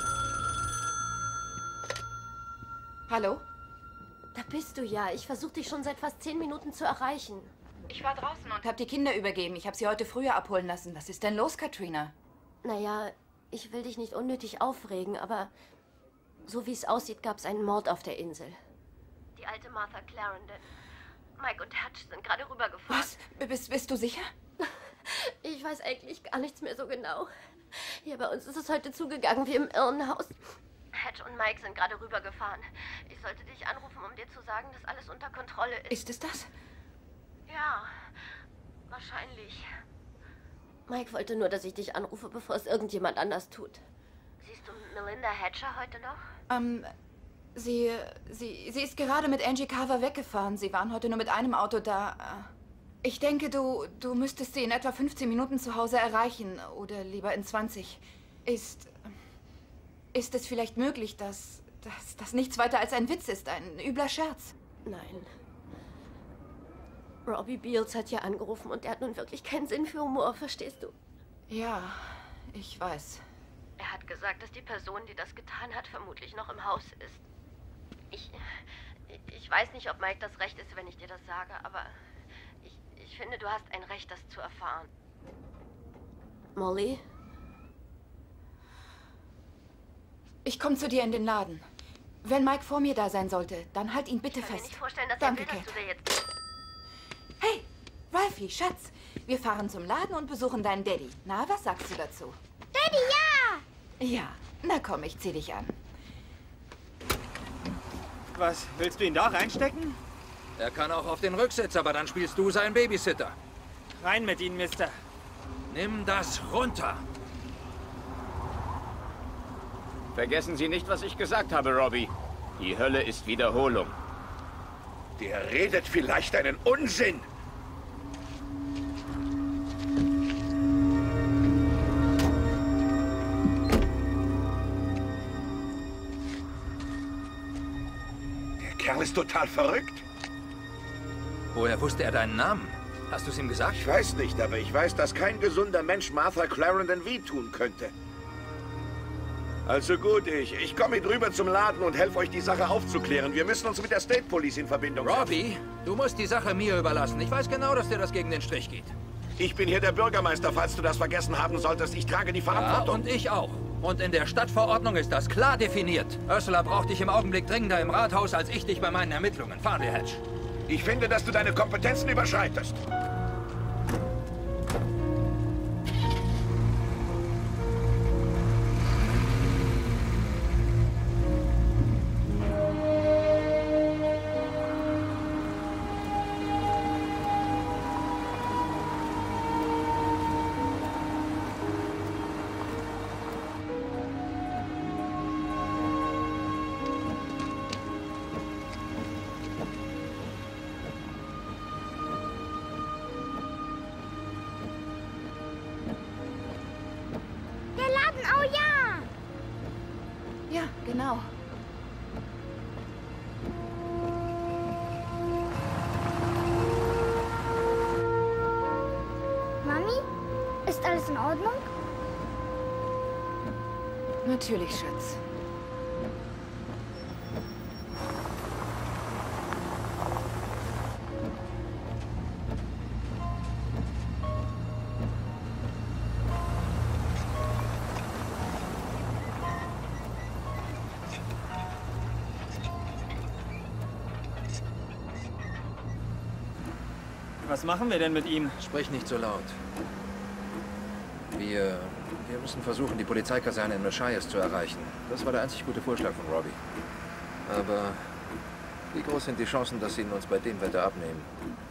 Hallo? Da bist du ja. Ich versuche dich schon seit fast 10 Minuten zu erreichen. Ich war draußen und hab die Kinder übergeben. Ich habe sie heute früher abholen lassen. Was ist denn los, Katrina? Naja, ich will dich nicht unnötig aufregen, aber so wie es aussieht, gab es einen Mord auf der Insel. Die alte Martha Clarendon. Mike und Hutch sind gerade rübergefahren. Was? Bist du sicher? Ich weiß eigentlich gar nichts mehr so genau. Hier bei uns ist es heute zugegangen wie im Irrenhaus. Hutch und Mike sind gerade rübergefahren. Ich sollte dich anrufen, um dir zu sagen, dass alles unter Kontrolle ist. Ist es das? Ja, wahrscheinlich. Mike wollte nur, dass ich dich anrufe, bevor es irgendjemand anders tut. Siehst du Melinda Hatcher heute noch? Sie ist gerade mit Angie Carver weggefahren. Sie waren heute nur mit einem Auto da. Ich denke, du müsstest sie in etwa 15 Minuten zu Hause erreichen. Oder lieber in 20. Ist es vielleicht möglich, dass das nichts weiter als ein Witz ist? Ein übler Scherz? Nein. Robbie Beals hat hier angerufen und er hat nun wirklich keinen Sinn für Humor, verstehst du? Ja, ich weiß. Er hat gesagt, dass die Person, die das getan hat, vermutlich noch im Haus ist. Ich weiß nicht, ob Mike das Recht ist, wenn ich dir das sage, aber ich finde, du hast ein Recht, das zu erfahren. Molly? Ich komme zu dir in den Laden. Wenn Mike vor mir da sein sollte, dann halt ihn bitte fest. Ich kann mir nicht vorstellen, dass Danke, er will, dass Kate. du dir jetzt... Hey, Ralphie, Schatz. Wir fahren zum Laden und besuchen deinen Daddy. Na, was sagst du dazu? Daddy, ja! Ja, na komm, ich zieh dich an. Was, willst du ihn da reinstecken? Er kann auch auf den Rücksitz, aber dann spielst du seinen Babysitter. Rein mit Ihnen, Mister. Nimm das runter. Vergessen Sie nicht, was ich gesagt habe, Robbie. Die Hölle ist Wiederholung. Der redet vielleicht einen Unsinn. Der Kerl ist total verrückt. Woher wusste er deinen Namen? Hast du es ihm gesagt? Ich weiß nicht, aber ich weiß, dass kein gesunder Mensch Martha Clarendon wehtun könnte. Also gut, ich komme mit rüber zum Laden und helfe euch, die Sache aufzuklären. Wir müssen uns mit der State Police in Verbindung setzen. Robbie, du musst die Sache mir überlassen. Ich weiß genau, dass dir das gegen den Strich geht. Ich bin hier der Bürgermeister, falls du das vergessen haben solltest. Ich trage die Verantwortung. Ja, und ich auch. Und in der Stadtverordnung ist das klar definiert. Ursula braucht dich im Augenblick dringender im Rathaus, als ich dich bei meinen Ermittlungen. Fahren wir, Hedge. Ich finde, dass du deine Kompetenzen überschreitest. Oh ja! Ja, genau. Mami, ist alles in Ordnung? Natürlich, Schatz. Was machen wir denn mit ihm? Sprich nicht so laut. Wir müssen versuchen, die Polizeikaserne in Machias zu erreichen. Das war der einzig gute Vorschlag von Robbie. Aber wie groß sind die Chancen, dass sie ihn uns bei dem Wetter abnehmen?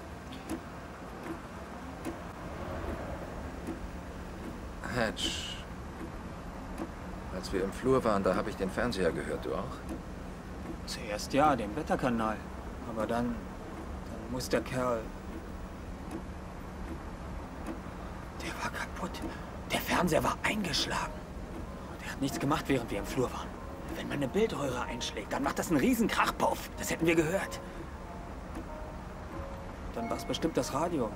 Hedge. Als wir im Flur waren, da habe ich den Fernseher gehört. Du auch? Zuerst ja, den Wetterkanal. Aber dann muss der Kerl... Der war kaputt. Der Fernseher war eingeschlagen. Der hat nichts gemacht, während wir im Flur waren. Wenn man eine Bildröhre einschlägt, dann macht das einen riesen Krachpuff. Das hätten wir gehört. Dann war es bestimmt das Radio.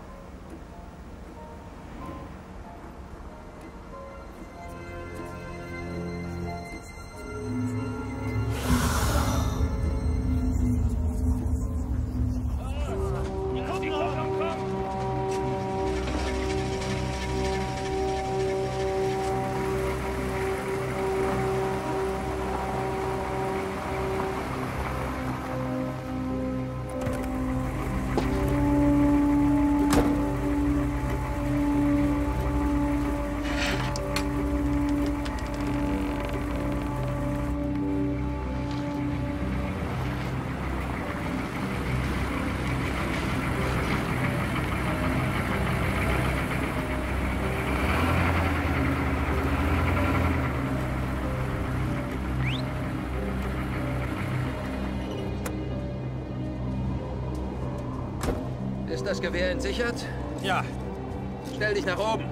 Ist das Gewehr entsichert? Ja. Stell dich nach oben.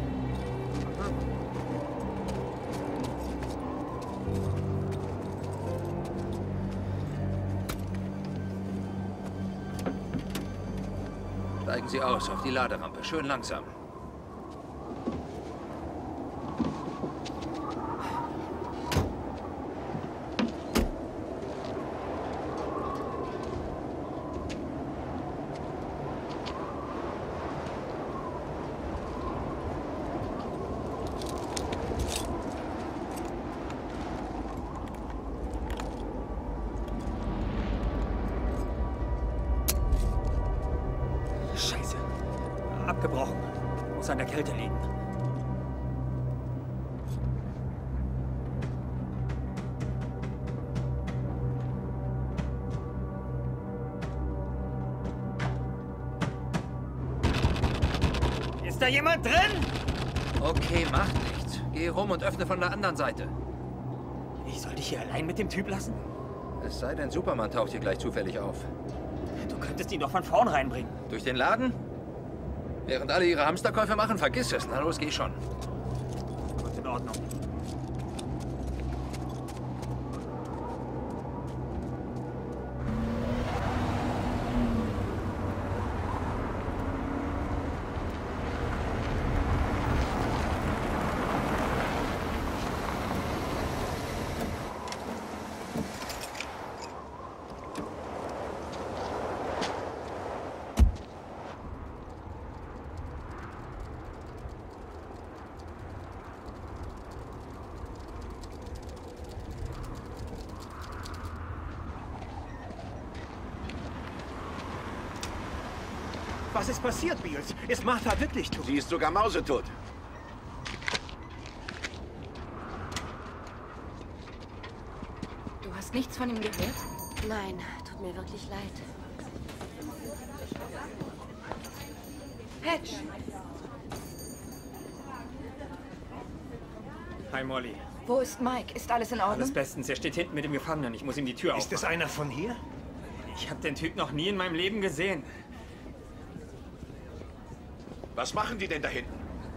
Steigen Sie aus auf die Laderampe. Schön langsam. Scheiße. Abgebrochen. Kälte liegen. Ist da jemand drin? Okay, macht nichts. Geh rum und öffne von der anderen Seite. Ich soll dich hier allein mit dem Typ lassen? Es sei denn, Superman taucht hier gleich zufällig auf. Du könntest ihn doch von vorn reinbringen. Durch den Laden? Während alle ihre Hamsterkäufe machen, vergiss es. Na los, geh schon. Gut, in Ordnung. Was ist passiert, Beals? Ist Martha wirklich tot? Sie ist sogar mausetot. Du hast nichts von ihm gehört? Nein, tut mir wirklich leid. Hedge! Hi, Molly. Wo ist Mike? Ist alles in Ordnung? Alles bestens. Er steht hinten mit dem Gefangenen. Ich muss ihm die Tür aufmachen. Ist es einer von hier? Ich habe den Typ noch nie in meinem Leben gesehen. Was machen die denn da hinten?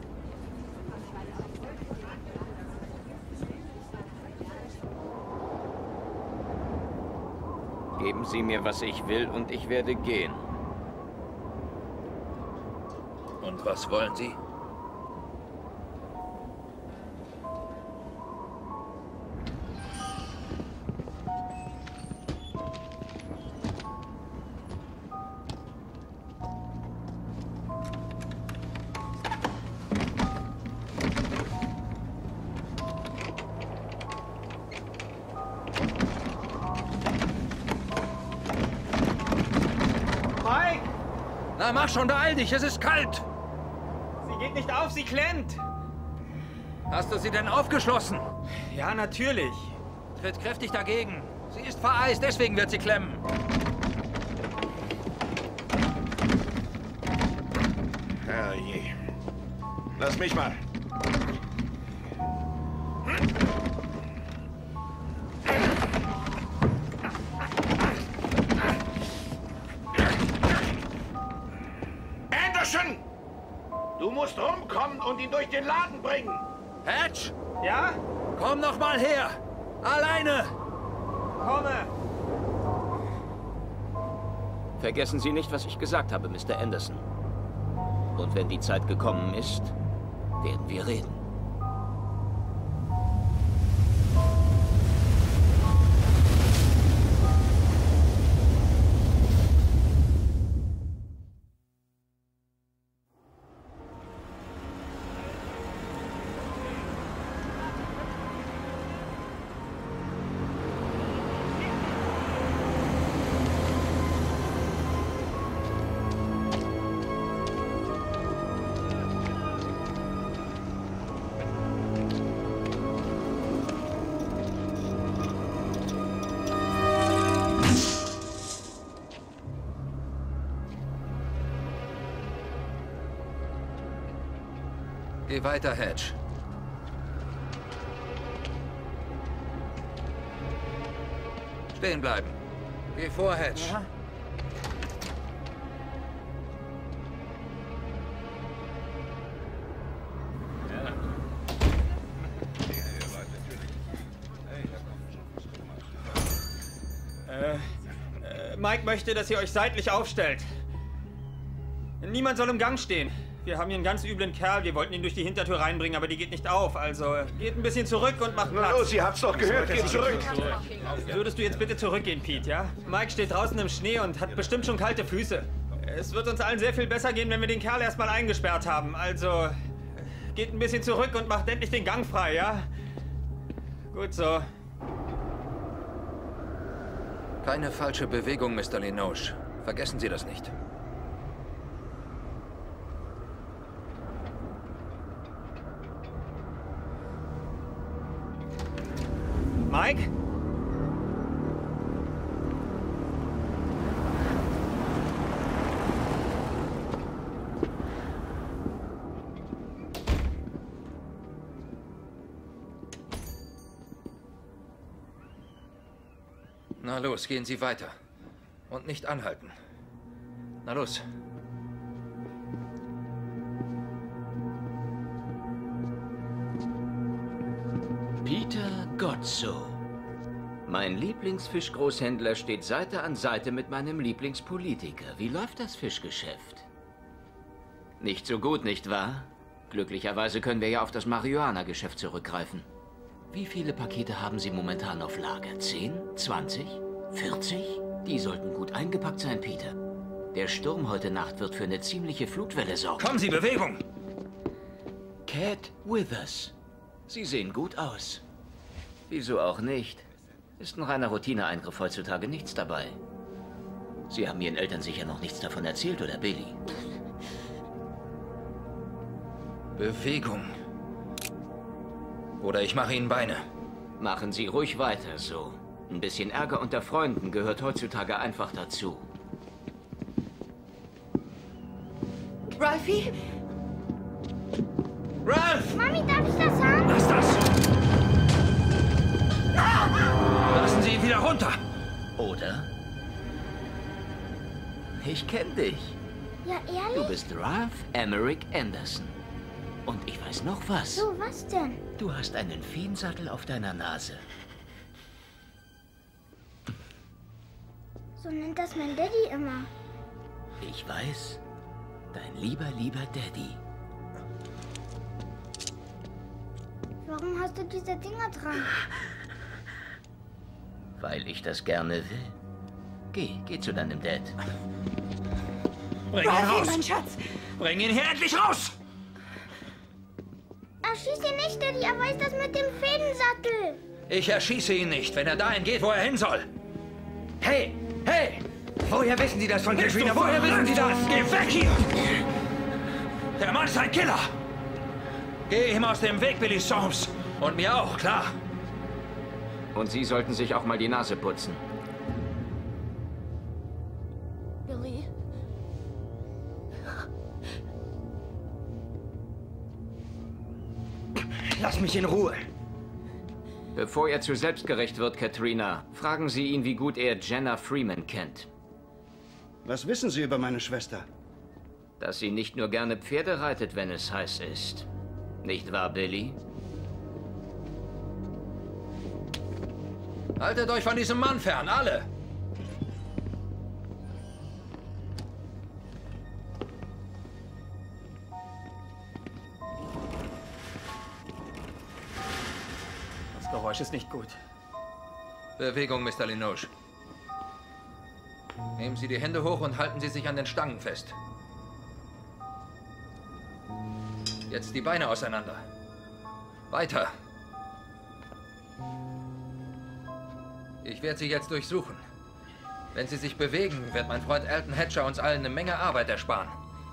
Geben Sie mir, was ich will, und ich werde gehen. Und was wollen Sie? Na, mach schon, beeil dich, es ist kalt! Sie geht nicht auf, sie klemmt! Hast du sie denn aufgeschlossen? Ja, natürlich. Tritt kräftig dagegen. Sie ist vereist, deswegen wird sie klemmen. Herrje. Lass mich mal. Anderson! Du musst rumkommen und ihn durch den Laden bringen. Hedge! Ja? Komm noch mal her! Alleine! Komme! Vergessen Sie nicht, was ich gesagt habe, Mr. Anderson. Und wenn die Zeit gekommen ist, werden wir reden. Geh weiter, Hedge. Stehen bleiben. Geh vor, Hedge. Ja. Mike möchte, dass ihr euch seitlich aufstellt. Niemand soll im Gang stehen. Wir haben hier einen ganz üblen Kerl. Wir wollten ihn durch die Hintertür reinbringen, aber die geht nicht auf. Also geht ein bisschen zurück und macht Platz. Na los, ihr habt's doch gehört. Geht zurück. Würdest du jetzt bitte zurückgehen, Pete, ja? Mike steht draußen im Schnee und hat bestimmt schon kalte Füße. Es wird uns allen sehr viel besser gehen, wenn wir den Kerl erstmal eingesperrt haben. Also geht ein bisschen zurück und macht endlich den Gang frei, ja? Gut so. Keine falsche Bewegung, Mr. Linoche. Vergessen Sie das nicht. Mike? Na los, gehen Sie weiter. Und nicht anhalten. Na los. Peter Godso. Mein Lieblingsfischgroßhändler steht Seite an Seite mit meinem Lieblingspolitiker. Wie läuft das Fischgeschäft? Nicht so gut, nicht wahr? Glücklicherweise können wir ja auf das Marihuana-Geschäft zurückgreifen. Wie viele Pakete haben Sie momentan auf Lager? 10? 20? 40? Die sollten gut eingepackt sein, Peter. Der Sturm heute Nacht wird für eine ziemliche Flutwelle sorgen. Kommen Sie, Bewegung! Cat Withers. Sie sehen gut aus. Wieso auch nicht? Ist ein reiner Routineeingriff heutzutage, nichts dabei. Sie haben Ihren Eltern sicher noch nichts davon erzählt, oder Billy? Bewegung. Oder ich mache Ihnen Beine. Machen Sie ruhig weiter so. Ein bisschen Ärger unter Freunden gehört heutzutage einfach dazu. Ralphie? Ralph! Mami, darf ich das haben? Lass das! Lassen Sie ihn wieder runter! Oder? Ich kenne dich. Ja, ehrlich? Du bist Ralph Emmerich Anderson. Und ich weiß noch was. So, was denn? Du hast einen Feensattel auf deiner Nase. So nennt das mein Daddy immer. Ich weiß. Dein lieber Daddy. Warum hast du diese Dinger dran? Weil ich das gerne will. Geh zu deinem Dad. Bring ihn raus! Mein Schatz! Bring ihn hier endlich raus! Erschieß ihn nicht, Daddy. Er weiß das mit dem Fädensattel. Ich erschieße ihn nicht, wenn er dahin geht, wo er hin soll. Hey! Hey! Woher wissen Sie das von Katrina? Woher wissen Sie das? Geh weg hier! Der Mann ist ein Killer! Geh ihm aus dem Weg, Billy Soames. Und mir auch, klar. Und Sie sollten sich auch mal die Nase putzen. Billy? Lass mich in Ruhe. Bevor er zu selbstgerecht wird, Katrina, fragen Sie ihn, wie gut er Jenna Freeman kennt. Was wissen Sie über meine Schwester? Dass sie nicht nur gerne Pferde reitet, wenn es heiß ist. Nicht wahr, Billy? Haltet euch von diesem Mann fern, alle! Das Geräusch ist nicht gut. Bewegung, Mr. Linoche. Nehmen Sie die Hände hoch und halten Sie sich an den Stangen fest. Jetzt die Beine auseinander. Weiter. Ich werde Sie jetzt durchsuchen. Wenn Sie sich bewegen, wird mein Freund Alton Hatcher uns allen eine Menge Arbeit ersparen.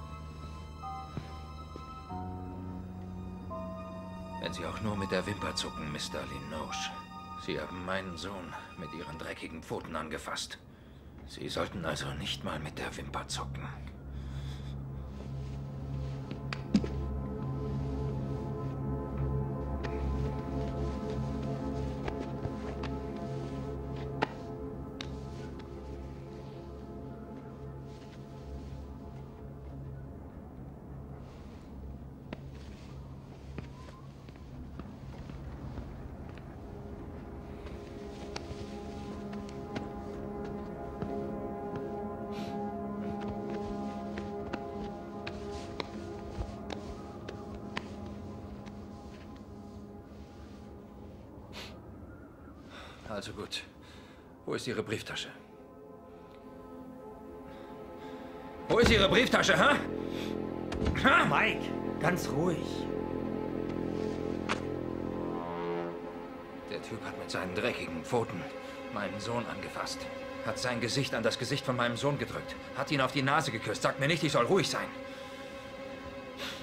Wenn Sie auch nur mit der Wimper zucken, Mr. Linoche. Sie haben meinen Sohn mit Ihren dreckigen Pfoten angefasst. Sie sollten also nicht mal mit der Wimper zucken. Also gut. Wo ist Ihre Brieftasche? Wo ist Ihre Brieftasche, hä? Mike, ganz ruhig. Der Typ hat mit seinen dreckigen Pfoten meinen Sohn angefasst. Hat sein Gesicht an das Gesicht von meinem Sohn gedrückt. Hat ihn auf die Nase geküsst. Sagt mir nicht, ich soll ruhig sein.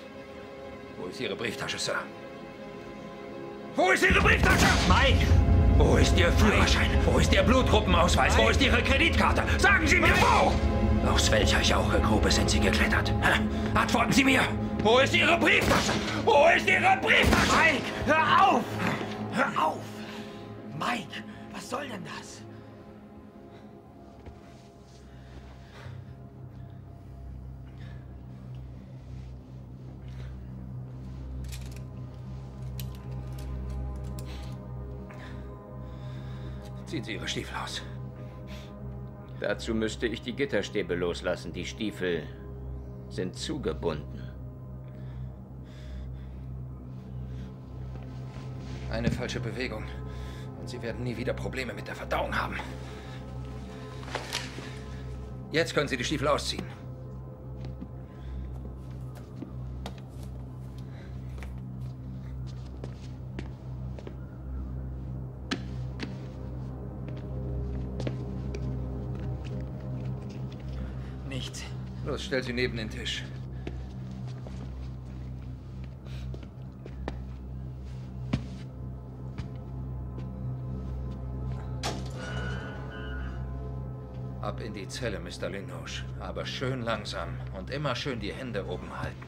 Wo ist Ihre Brieftasche, Sir? Wo ist Ihre Brieftasche? Mike! Wo ist Ihr Führerschein? Wo ist Ihr Blutgruppenausweis? Wo ist Ihre Kreditkarte? Sagen Sie mir, wo! Aus welcher Jauchegrube sind Sie geklettert? Hä? Antworten Sie mir! Wo ist Ihre Brieftasche? Wo ist Ihre Brieftasche? Mike, hör auf! Hör auf! Mike, was soll denn das? Ziehen Sie Ihre Stiefel aus. Dazu müsste ich die Gitterstäbe loslassen. Die Stiefel sind zugebunden. Eine falsche Bewegung. Und Sie werden nie wieder Probleme mit der Verdauung haben. Jetzt können Sie die Stiefel ausziehen. Nichts. Los, stell sie neben den Tisch. Ab in die Zelle, Mr. Linoche. Aber schön langsam und immer schön die Hände oben halten.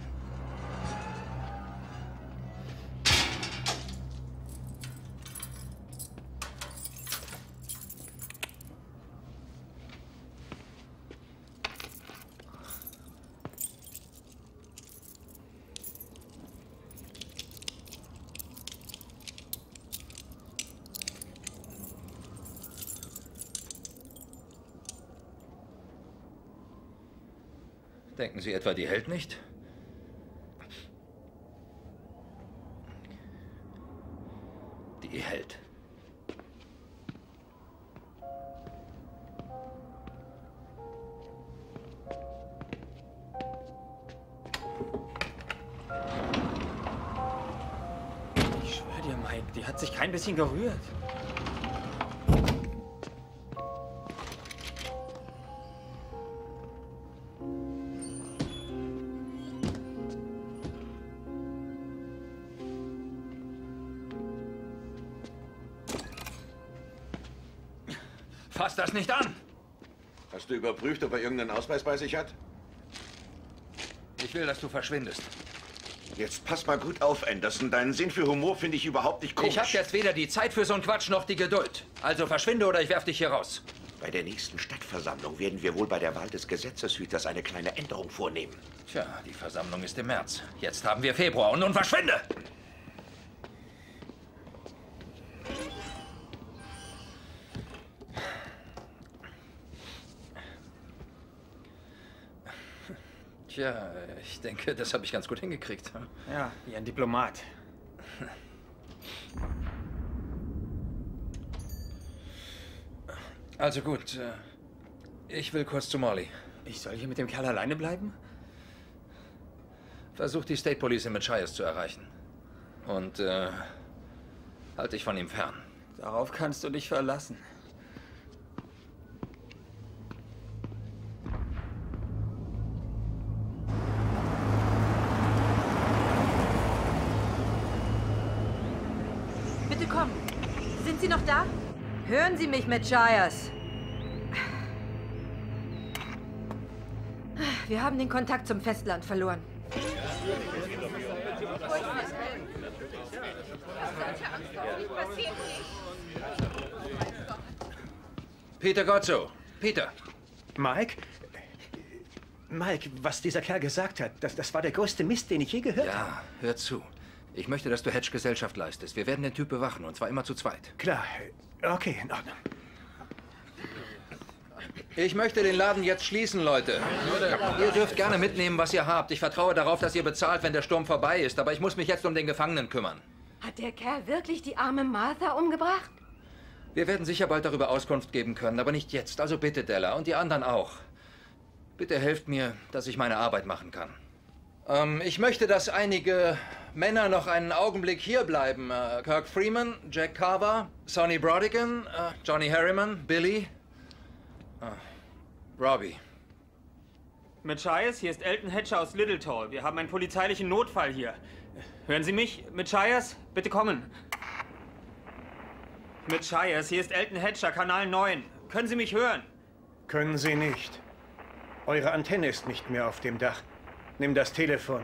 Denken Sie etwa, die hält nicht? Die hält. Ich schwöre dir, Mike, die hat sich kein bisschen gerührt. Fass das nicht an! Hast du überprüft, ob er irgendeinen Ausweis bei sich hat? Ich will, dass du verschwindest. Jetzt pass mal gut auf, Anderson. Deinen Sinn für Humor finde ich überhaupt nicht komisch. Ich habe jetzt weder die Zeit für so einen Quatsch noch die Geduld. Also verschwinde oder ich werf dich hier raus. Bei der nächsten Stadtversammlung werden wir wohl bei der Wahl des Gesetzeshüters eine kleine Änderung vornehmen. Tja, die Versammlung ist im März. Jetzt haben wir Februar und nun verschwinde! Tja, ich denke, das habe ich ganz gut hingekriegt. Ja, wie ein Diplomat. Also gut, ich will kurz zu Molly. Ich soll hier mit dem Kerl alleine bleiben? Versuch die State Police in Machias zu erreichen. Und halt dich von ihm fern. Darauf kannst du dich verlassen. Bitte kommen. Sind Sie noch da? Hören Sie mich, Machias. Wir haben den Kontakt zum Festland verloren. Peter Gotzo. Peter. Mike? Mike, was dieser Kerl gesagt hat, das war der größte Mist, den ich je gehört habe. Ja, hör zu. Ich möchte, dass du Hedge Gesellschaft leistest. Wir werden den Typ bewachen, und zwar immer zu zweit. Klar. Okay, in Ordnung. Ich möchte den Laden jetzt schließen, Leute. Ihr dürft gerne mitnehmen, was ihr habt. Ich vertraue darauf, dass ihr bezahlt, wenn der Sturm vorbei ist. Aber ich muss mich jetzt um den Gefangenen kümmern. Hat der Kerl wirklich die arme Martha umgebracht? Wir werden sicher bald darüber Auskunft geben können, aber nicht jetzt. Also bitte, Della, und die anderen auch. Bitte helft mir, dass ich meine Arbeit machen kann. Ich möchte, dass einige Männer noch einen Augenblick hier bleiben. Kirk Freeman, Jack Carver, Sonny Brodigan, Johnny Harriman, Billy, Robbie. Machias, hier ist Elton Hatcher aus Littletall. Wir haben einen polizeilichen Notfall hier. Hören Sie mich? Machias, bitte kommen. Mit Shires, hier ist Elton Hatcher, Kanal 9. Können Sie mich hören? Können Sie nicht. Eure Antenne ist nicht mehr auf dem Dach. Nimm das Telefon.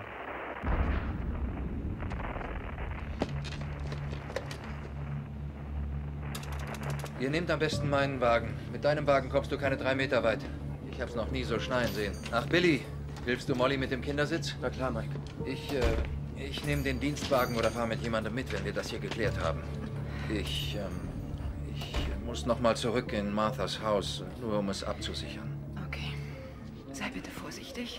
Ihr nehmt am besten meinen Wagen. Mit deinem Wagen kommst du keine 3 Meter weit. Ich hab's noch nie so schneien sehen. Ach, Billy, hilfst du Molly mit dem Kindersitz? Na klar, Mike. Ich nehme den Dienstwagen oder fahre mit jemandem mit, wenn wir das hier geklärt haben. Ich muss noch mal zurück in Marthas Haus, nur um es abzusichern. Okay. Sei bitte vorsichtig.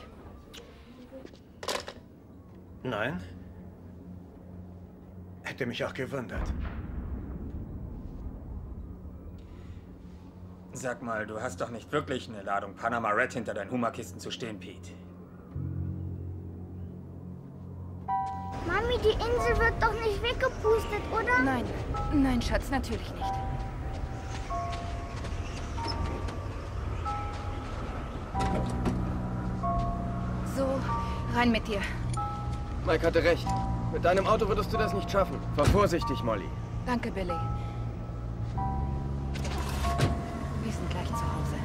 Nein? Hätte mich auch gewundert. Sag mal, du hast doch nicht wirklich eine Ladung Panama Red hinter deinen Hummerkisten zu stehen, Pete. Mami, die Insel wird doch nicht weggepustet, oder? Nein. Nein, Schatz, natürlich nicht. So, rein mit dir. Mike hatte recht. Mit deinem Auto würdest du das nicht schaffen. Fahr vorsichtig, Molly. Danke, Billy. Wir sind gleich zu Hause.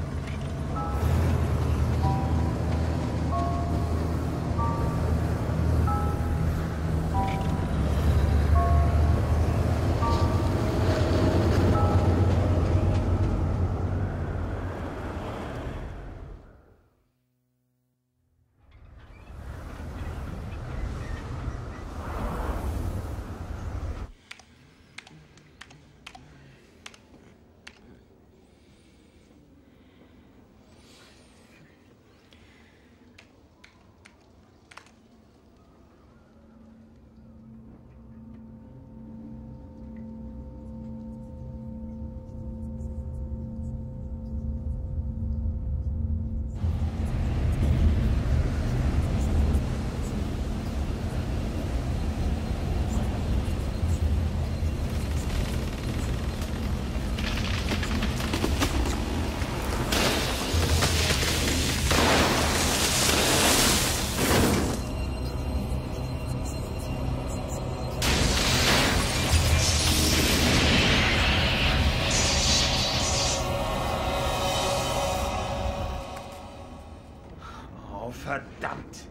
Verdammt!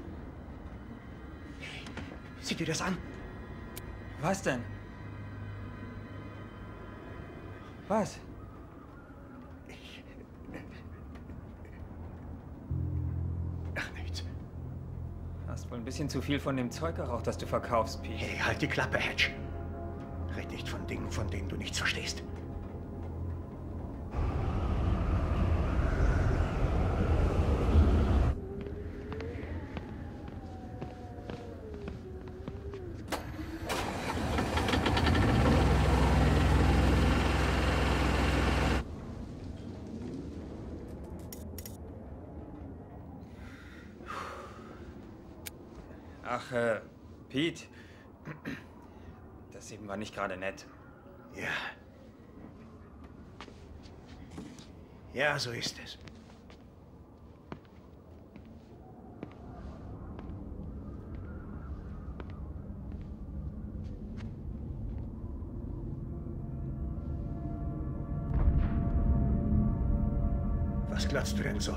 Sieh dir das an. Was denn? Was? Ach, nichts. Hast wohl ein bisschen zu viel von dem Zeug geraucht, das du verkaufst, Pete. Hey, halt die Klappe, Hatch. Red nicht von Dingen, von denen du nichts verstehst. Ach, Pete. Das eben war nicht gerade nett. Ja. Ja, so ist es. Was glotzt du denn so?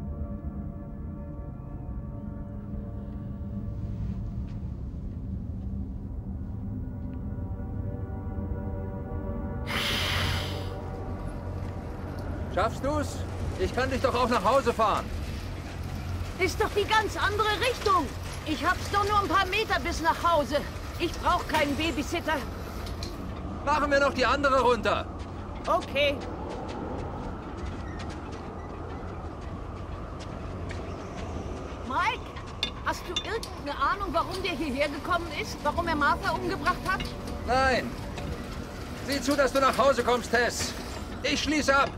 Schaffst du's? Ich kann dich doch auch nach Hause fahren. Ist doch die ganz andere Richtung. Ich hab's doch nur ein paar Meter bis nach Hause. Ich brauche keinen Babysitter. Machen wir noch die andere runter. Okay. Mike, hast du irgendeine Ahnung, warum der hierher gekommen ist? Warum er Martha umgebracht hat? Nein. Sieh zu, dass du nach Hause kommst, Tess. Ich schließe ab.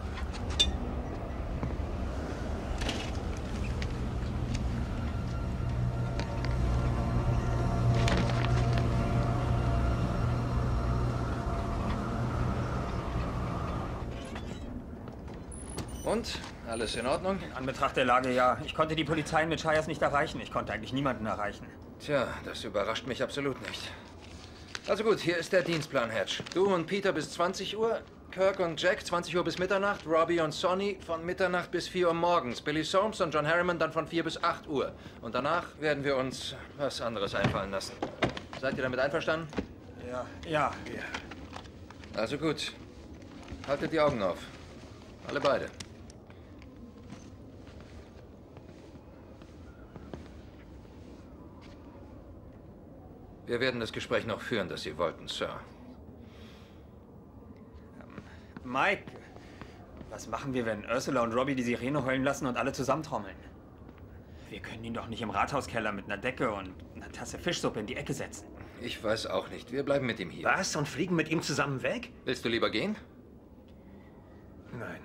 Und? Alles in Ordnung? In Anbetracht der Lage, ja. Ich konnte die Polizei mit Shires nicht erreichen. Ich konnte eigentlich niemanden erreichen. Tja, das überrascht mich absolut nicht. Also gut, hier ist der Dienstplan, Hatch. Du und Peter bis 20 Uhr, Kirk und Jack 20 Uhr bis Mitternacht, Robbie und Sonny von Mitternacht bis 4 Uhr morgens, Billy Soames und John Harriman dann von 4 bis 8 Uhr. Und danach werden wir uns was anderes einfallen lassen. Seid ihr damit einverstanden? Ja. Also gut. Haltet die Augen auf. Alle beide. Wir werden das Gespräch noch führen, das Sie wollten, Sir. Mike, was machen wir, wenn Ursula und Robbie die Sirene heulen lassen und alle zusammentrommeln? Wir können ihn doch nicht im Rathauskeller mit einer Decke und einer Tasse Fischsuppe in die Ecke setzen. Ich weiß auch nicht. Wir bleiben mit ihm hier. Was? Und fliegen mit ihm zusammen weg? Willst du lieber gehen? Nein.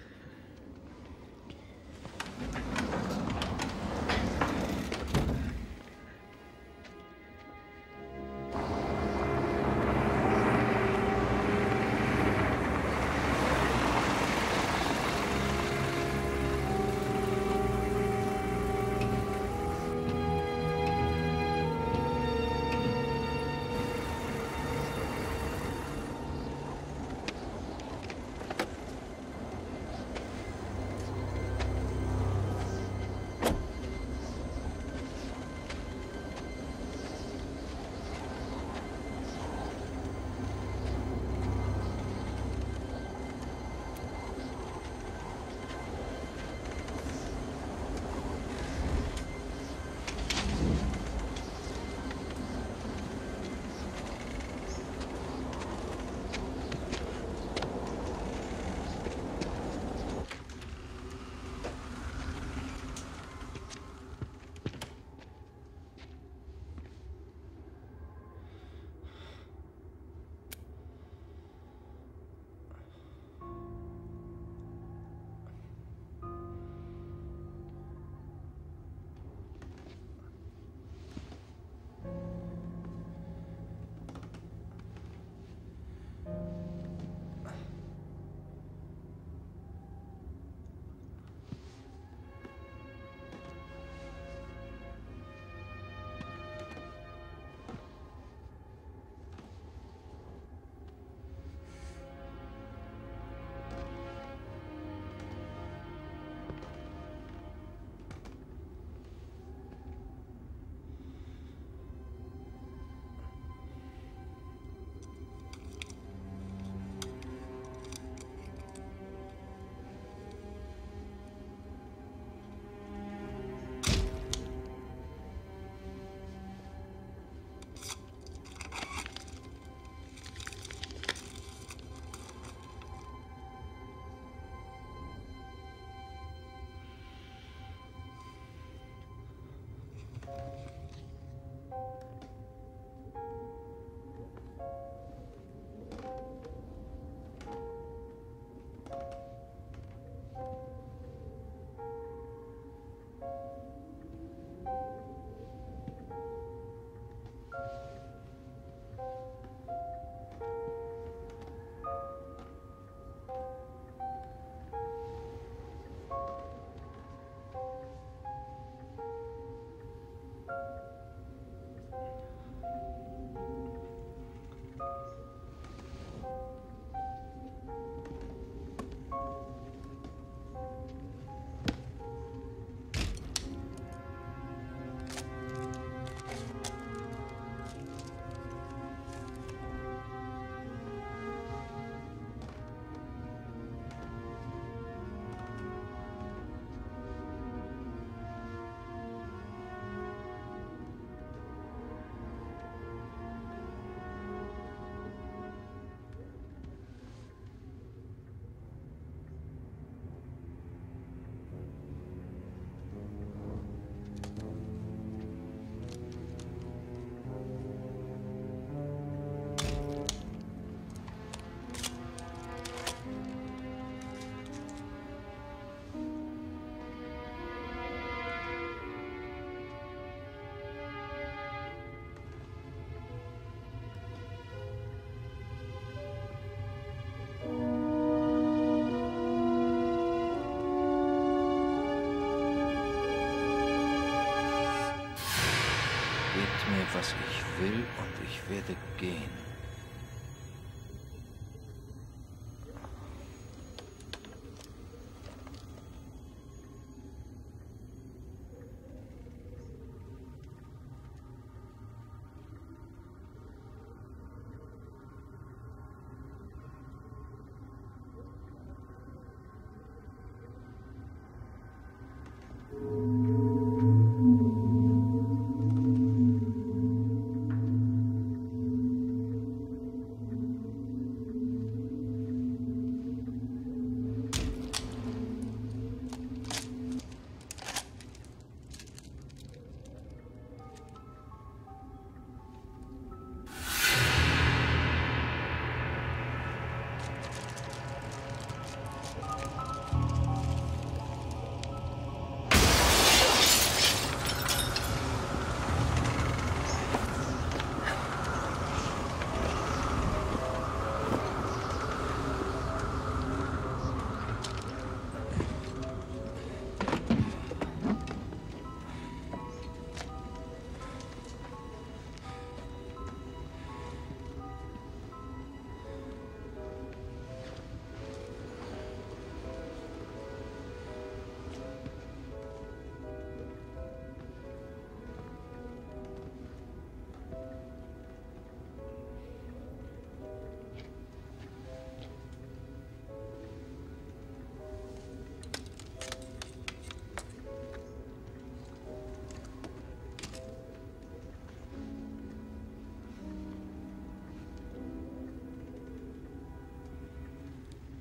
Was ich will und ich werde gehen.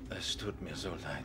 Es tut mir so leid.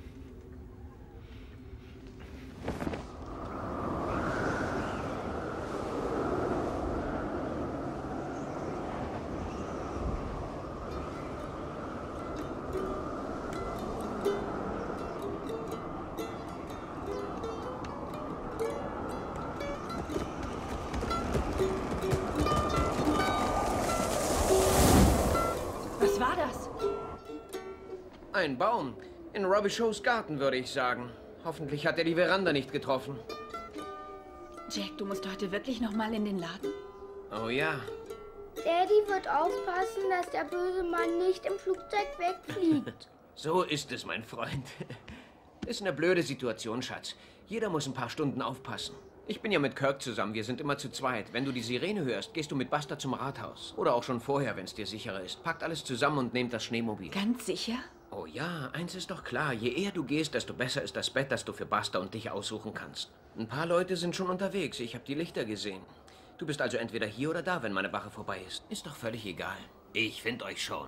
Was war das? Ein Baum. In Robbie Shows Garten, würde ich sagen. Hoffentlich hat er die Veranda nicht getroffen. Jack, du musst heute wirklich noch mal in den Laden? Oh ja. Daddy wird aufpassen, dass der böse Mann nicht im Flugzeug wegfliegt. So ist es, mein Freund. Ist eine blöde Situation, Schatz. Jeder muss ein paar Stunden aufpassen. Ich bin ja mit Kirk zusammen, wir sind immer zu zweit. Wenn du die Sirene hörst, gehst du mit Buster zum Rathaus. Oder auch schon vorher, wenn es dir sicherer ist. Packt alles zusammen und nehmt das Schneemobil. Ganz sicher? Oh ja, eins ist doch klar. Je eher du gehst, desto besser ist das Bett, das du für Buster und dich aussuchen kannst. Ein paar Leute sind schon unterwegs. Ich habe die Lichter gesehen. Du bist also entweder hier oder da, wenn meine Wache vorbei ist. Ist doch völlig egal. Ich find euch schon.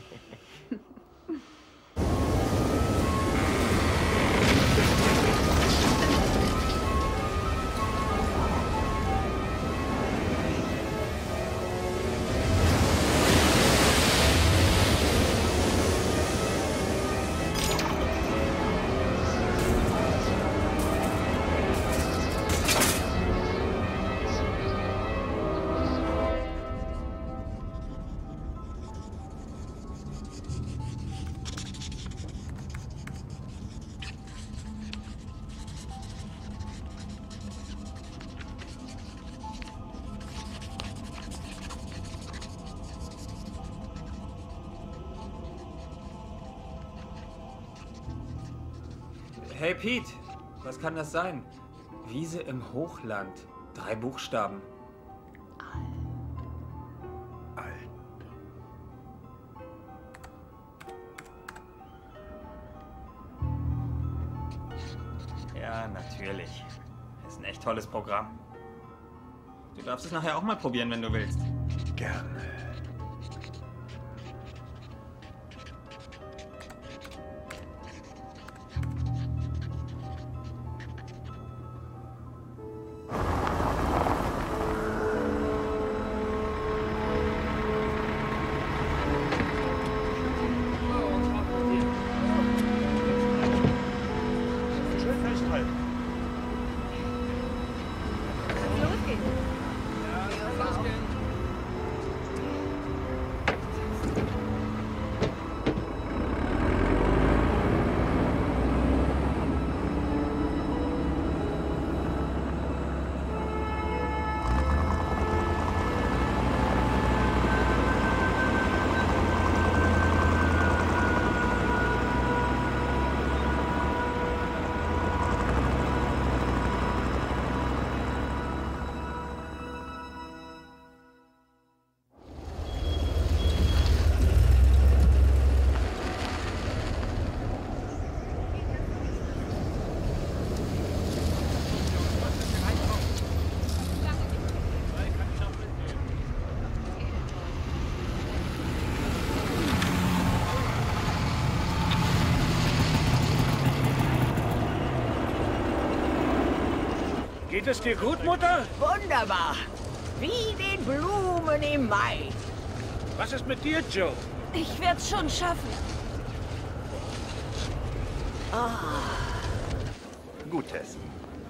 Hey Pete, was kann das sein? Wiese im Hochland. 3 Buchstaben. Ja, natürlich. Ist ein echt tolles Programm. Du darfst es nachher auch mal probieren, wenn du willst. Gerne. Geht es dir gut, Mutter? Wunderbar. Wie den Blumen im Mai. Was ist mit dir, Joe? Ich werde es schon schaffen. Gut, Tess.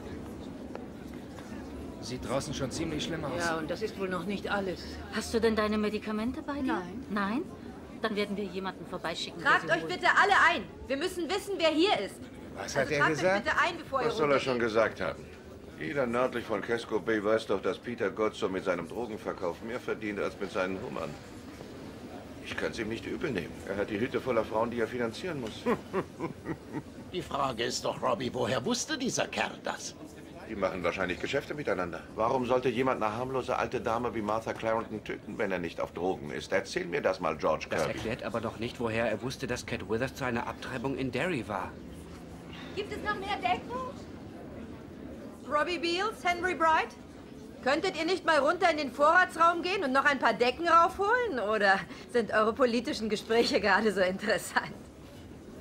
Sieht draußen schon ziemlich schlimm aus. Ja, und das ist wohl noch nicht alles. Hast du denn deine Medikamente bei dir? Nein. Nein? Dann werden wir jemanden vorbeischicken. Tragt der sie euch holt. bitte alle ein. Wir müssen wissen, wer hier ist. Was Also tragt euch bitte ein, bevor ihr Was soll er runtergeht. schon gesagt haben? Jeder nördlich von Casco Bay weiß doch, dass Peter Godso mit seinem Drogenverkauf mehr verdient als mit seinen Hummern. Ich kann es ihm nicht übel nehmen. Er hat die Hütte voller Frauen, die er finanzieren muss. Die Frage ist doch, Robbie, woher wusste dieser Kerl das? Die machen wahrscheinlich Geschäfte miteinander. Warum sollte jemand eine harmlose alte Dame wie Martha Clarendon töten, wenn er nicht auf Drogen ist? Erzähl mir das mal, George Das Kirby. erklärt aber doch nicht, woher er wusste, dass Cat Withers zu einer Abtreibung in Derry war. Gibt es noch mehr Deckung? Robbie Beals, Henry Bright? Könntet ihr nicht mal runter in den Vorratsraum gehen und noch ein paar Decken raufholen? Oder sind eure politischen Gespräche gerade so interessant?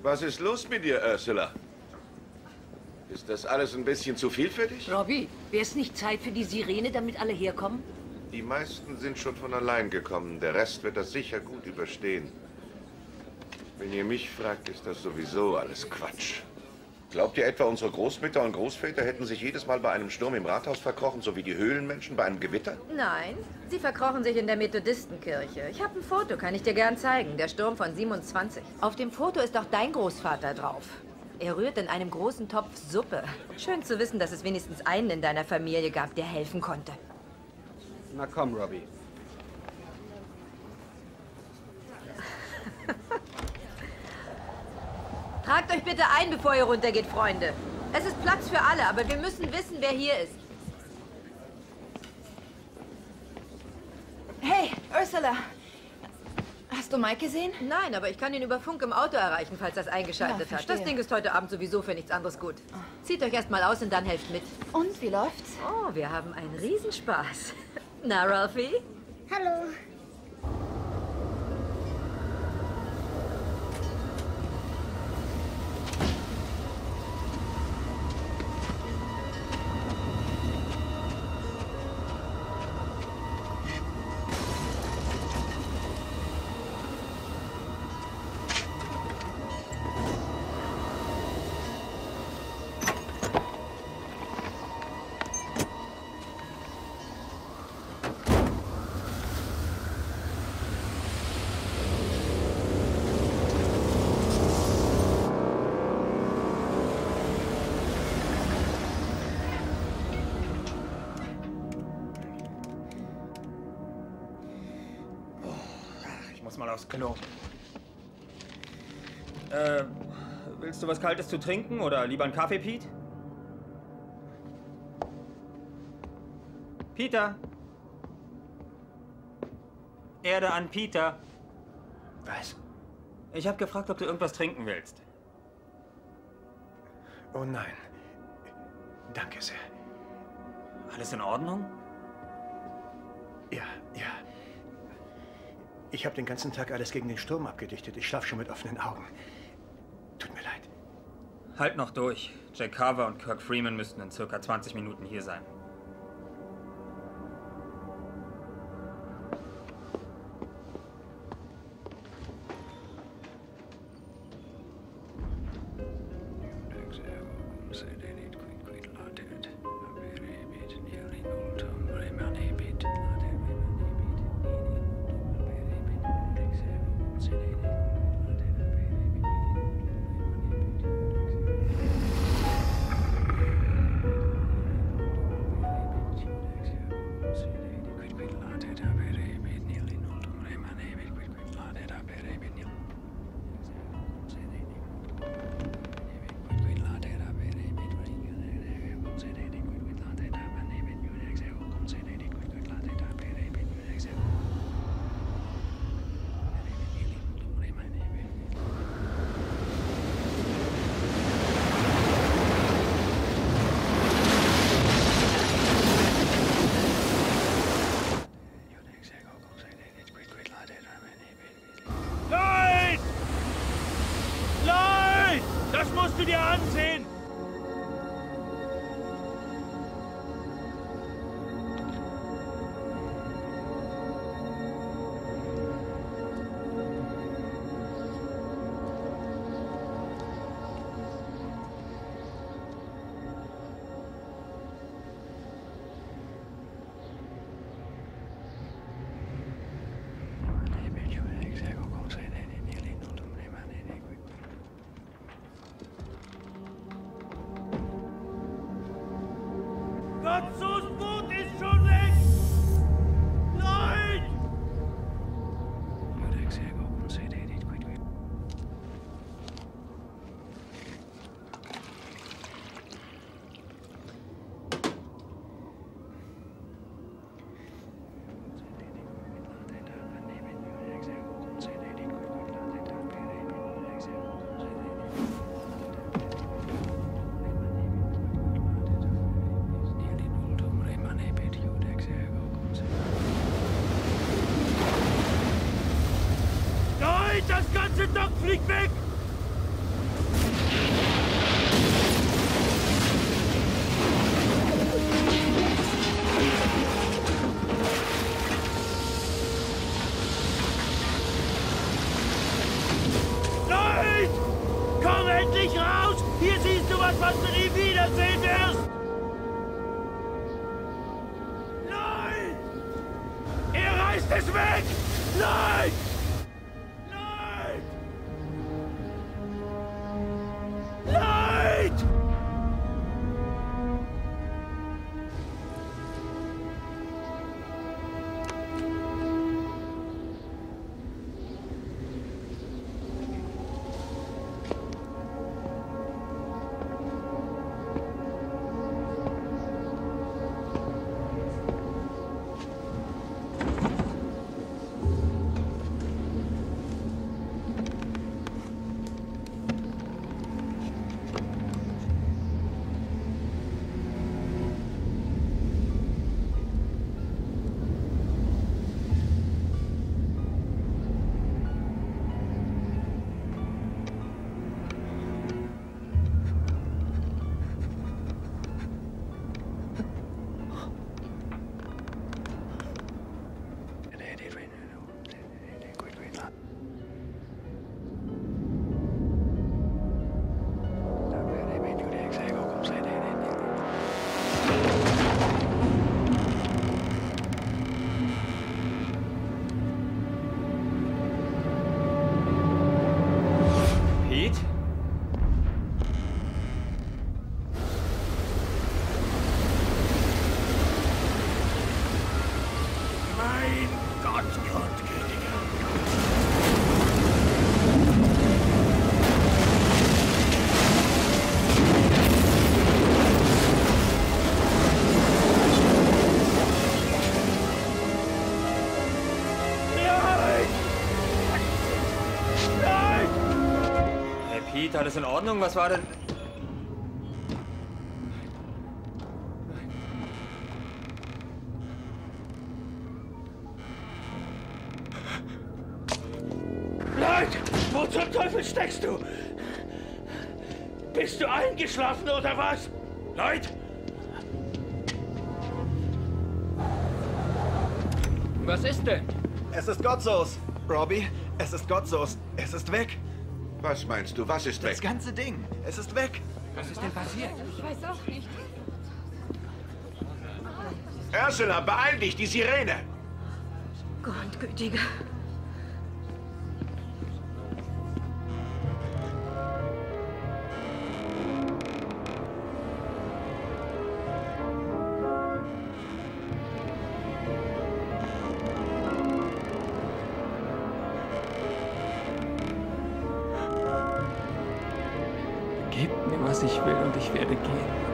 Was ist los mit dir, Ursula? Ist das alles ein bisschen zu viel für dich? Robbie, wäre es nicht Zeit für die Sirene, damit alle herkommen? Die meisten sind schon von allein gekommen. Der Rest wird das sicher gut überstehen. Wenn ihr mich fragt, ist das sowieso alles Quatsch. Glaubt ihr etwa, unsere Großmütter und Großväter hätten sich jedes Mal bei einem Sturm im Rathaus verkrochen, so wie die Höhlenmenschen bei einem Gewitter? Nein, sie verkrochen sich in der Methodistenkirche. Ich habe ein Foto, kann ich dir gern zeigen. Der Sturm von 27. Auf dem Foto ist auch dein Großvater drauf. Er rührt in einem großen Topf Suppe. Schön zu wissen, dass es wenigstens einen in deiner Familie gab, der helfen konnte. Na komm, Robbie. Tragt euch bitte ein, bevor ihr runtergeht, Freunde. Es ist Platz für alle, aber wir müssen wissen, wer hier ist. Hey, Ursula. Hast du Mike gesehen? Nein, aber ich kann ihn über Funk im Auto erreichen, falls er es eingeschaltet hat. Das Ding ist heute Abend sowieso für nichts anderes gut. Zieht euch erst mal aus und dann helft mit. Und, wie läuft's? Oh, wir haben einen Riesenspaß. Na, Ralphie? Hallo. Mal aufs Klo. Willst du was Kaltes zu trinken oder lieber einen Kaffee, Pete? Peter? Erde an Peter. Was? Ich habe gefragt, ob du irgendwas trinken willst. Oh nein. Danke sehr. Alles in Ordnung? Ja. Ich habe den ganzen Tag alles gegen den Sturm abgedichtet. Ich schlafe schon mit offenen Augen. Tut mir leid. Halt noch durch. Jack Carver und Kirk Freeman müssten in circa 20 Minuten hier sein. Das ganze Dock fliegt weg! dich raus! Hier siehst du was du nie wiedersehen wirst! Nein! Er reißt es weg! Nein! Nein! Nein! Pete, alles in Ordnung? Was war denn? Nein! Wo zum Teufel steckst du? Bist du eingeschlafen oder was? Lloyd? Was ist denn? Es ist Gottsos. Robbie, es ist Gottsos. Es ist weg. Was meinst du? Was ist weg? Das ganze Ding. Es ist weg. Was ist denn passiert? Ich weiß auch nicht. Ursula, beeil dich, die Sirene! Grundgütiger. Gebt mir, was ich will, und ich werde gehen.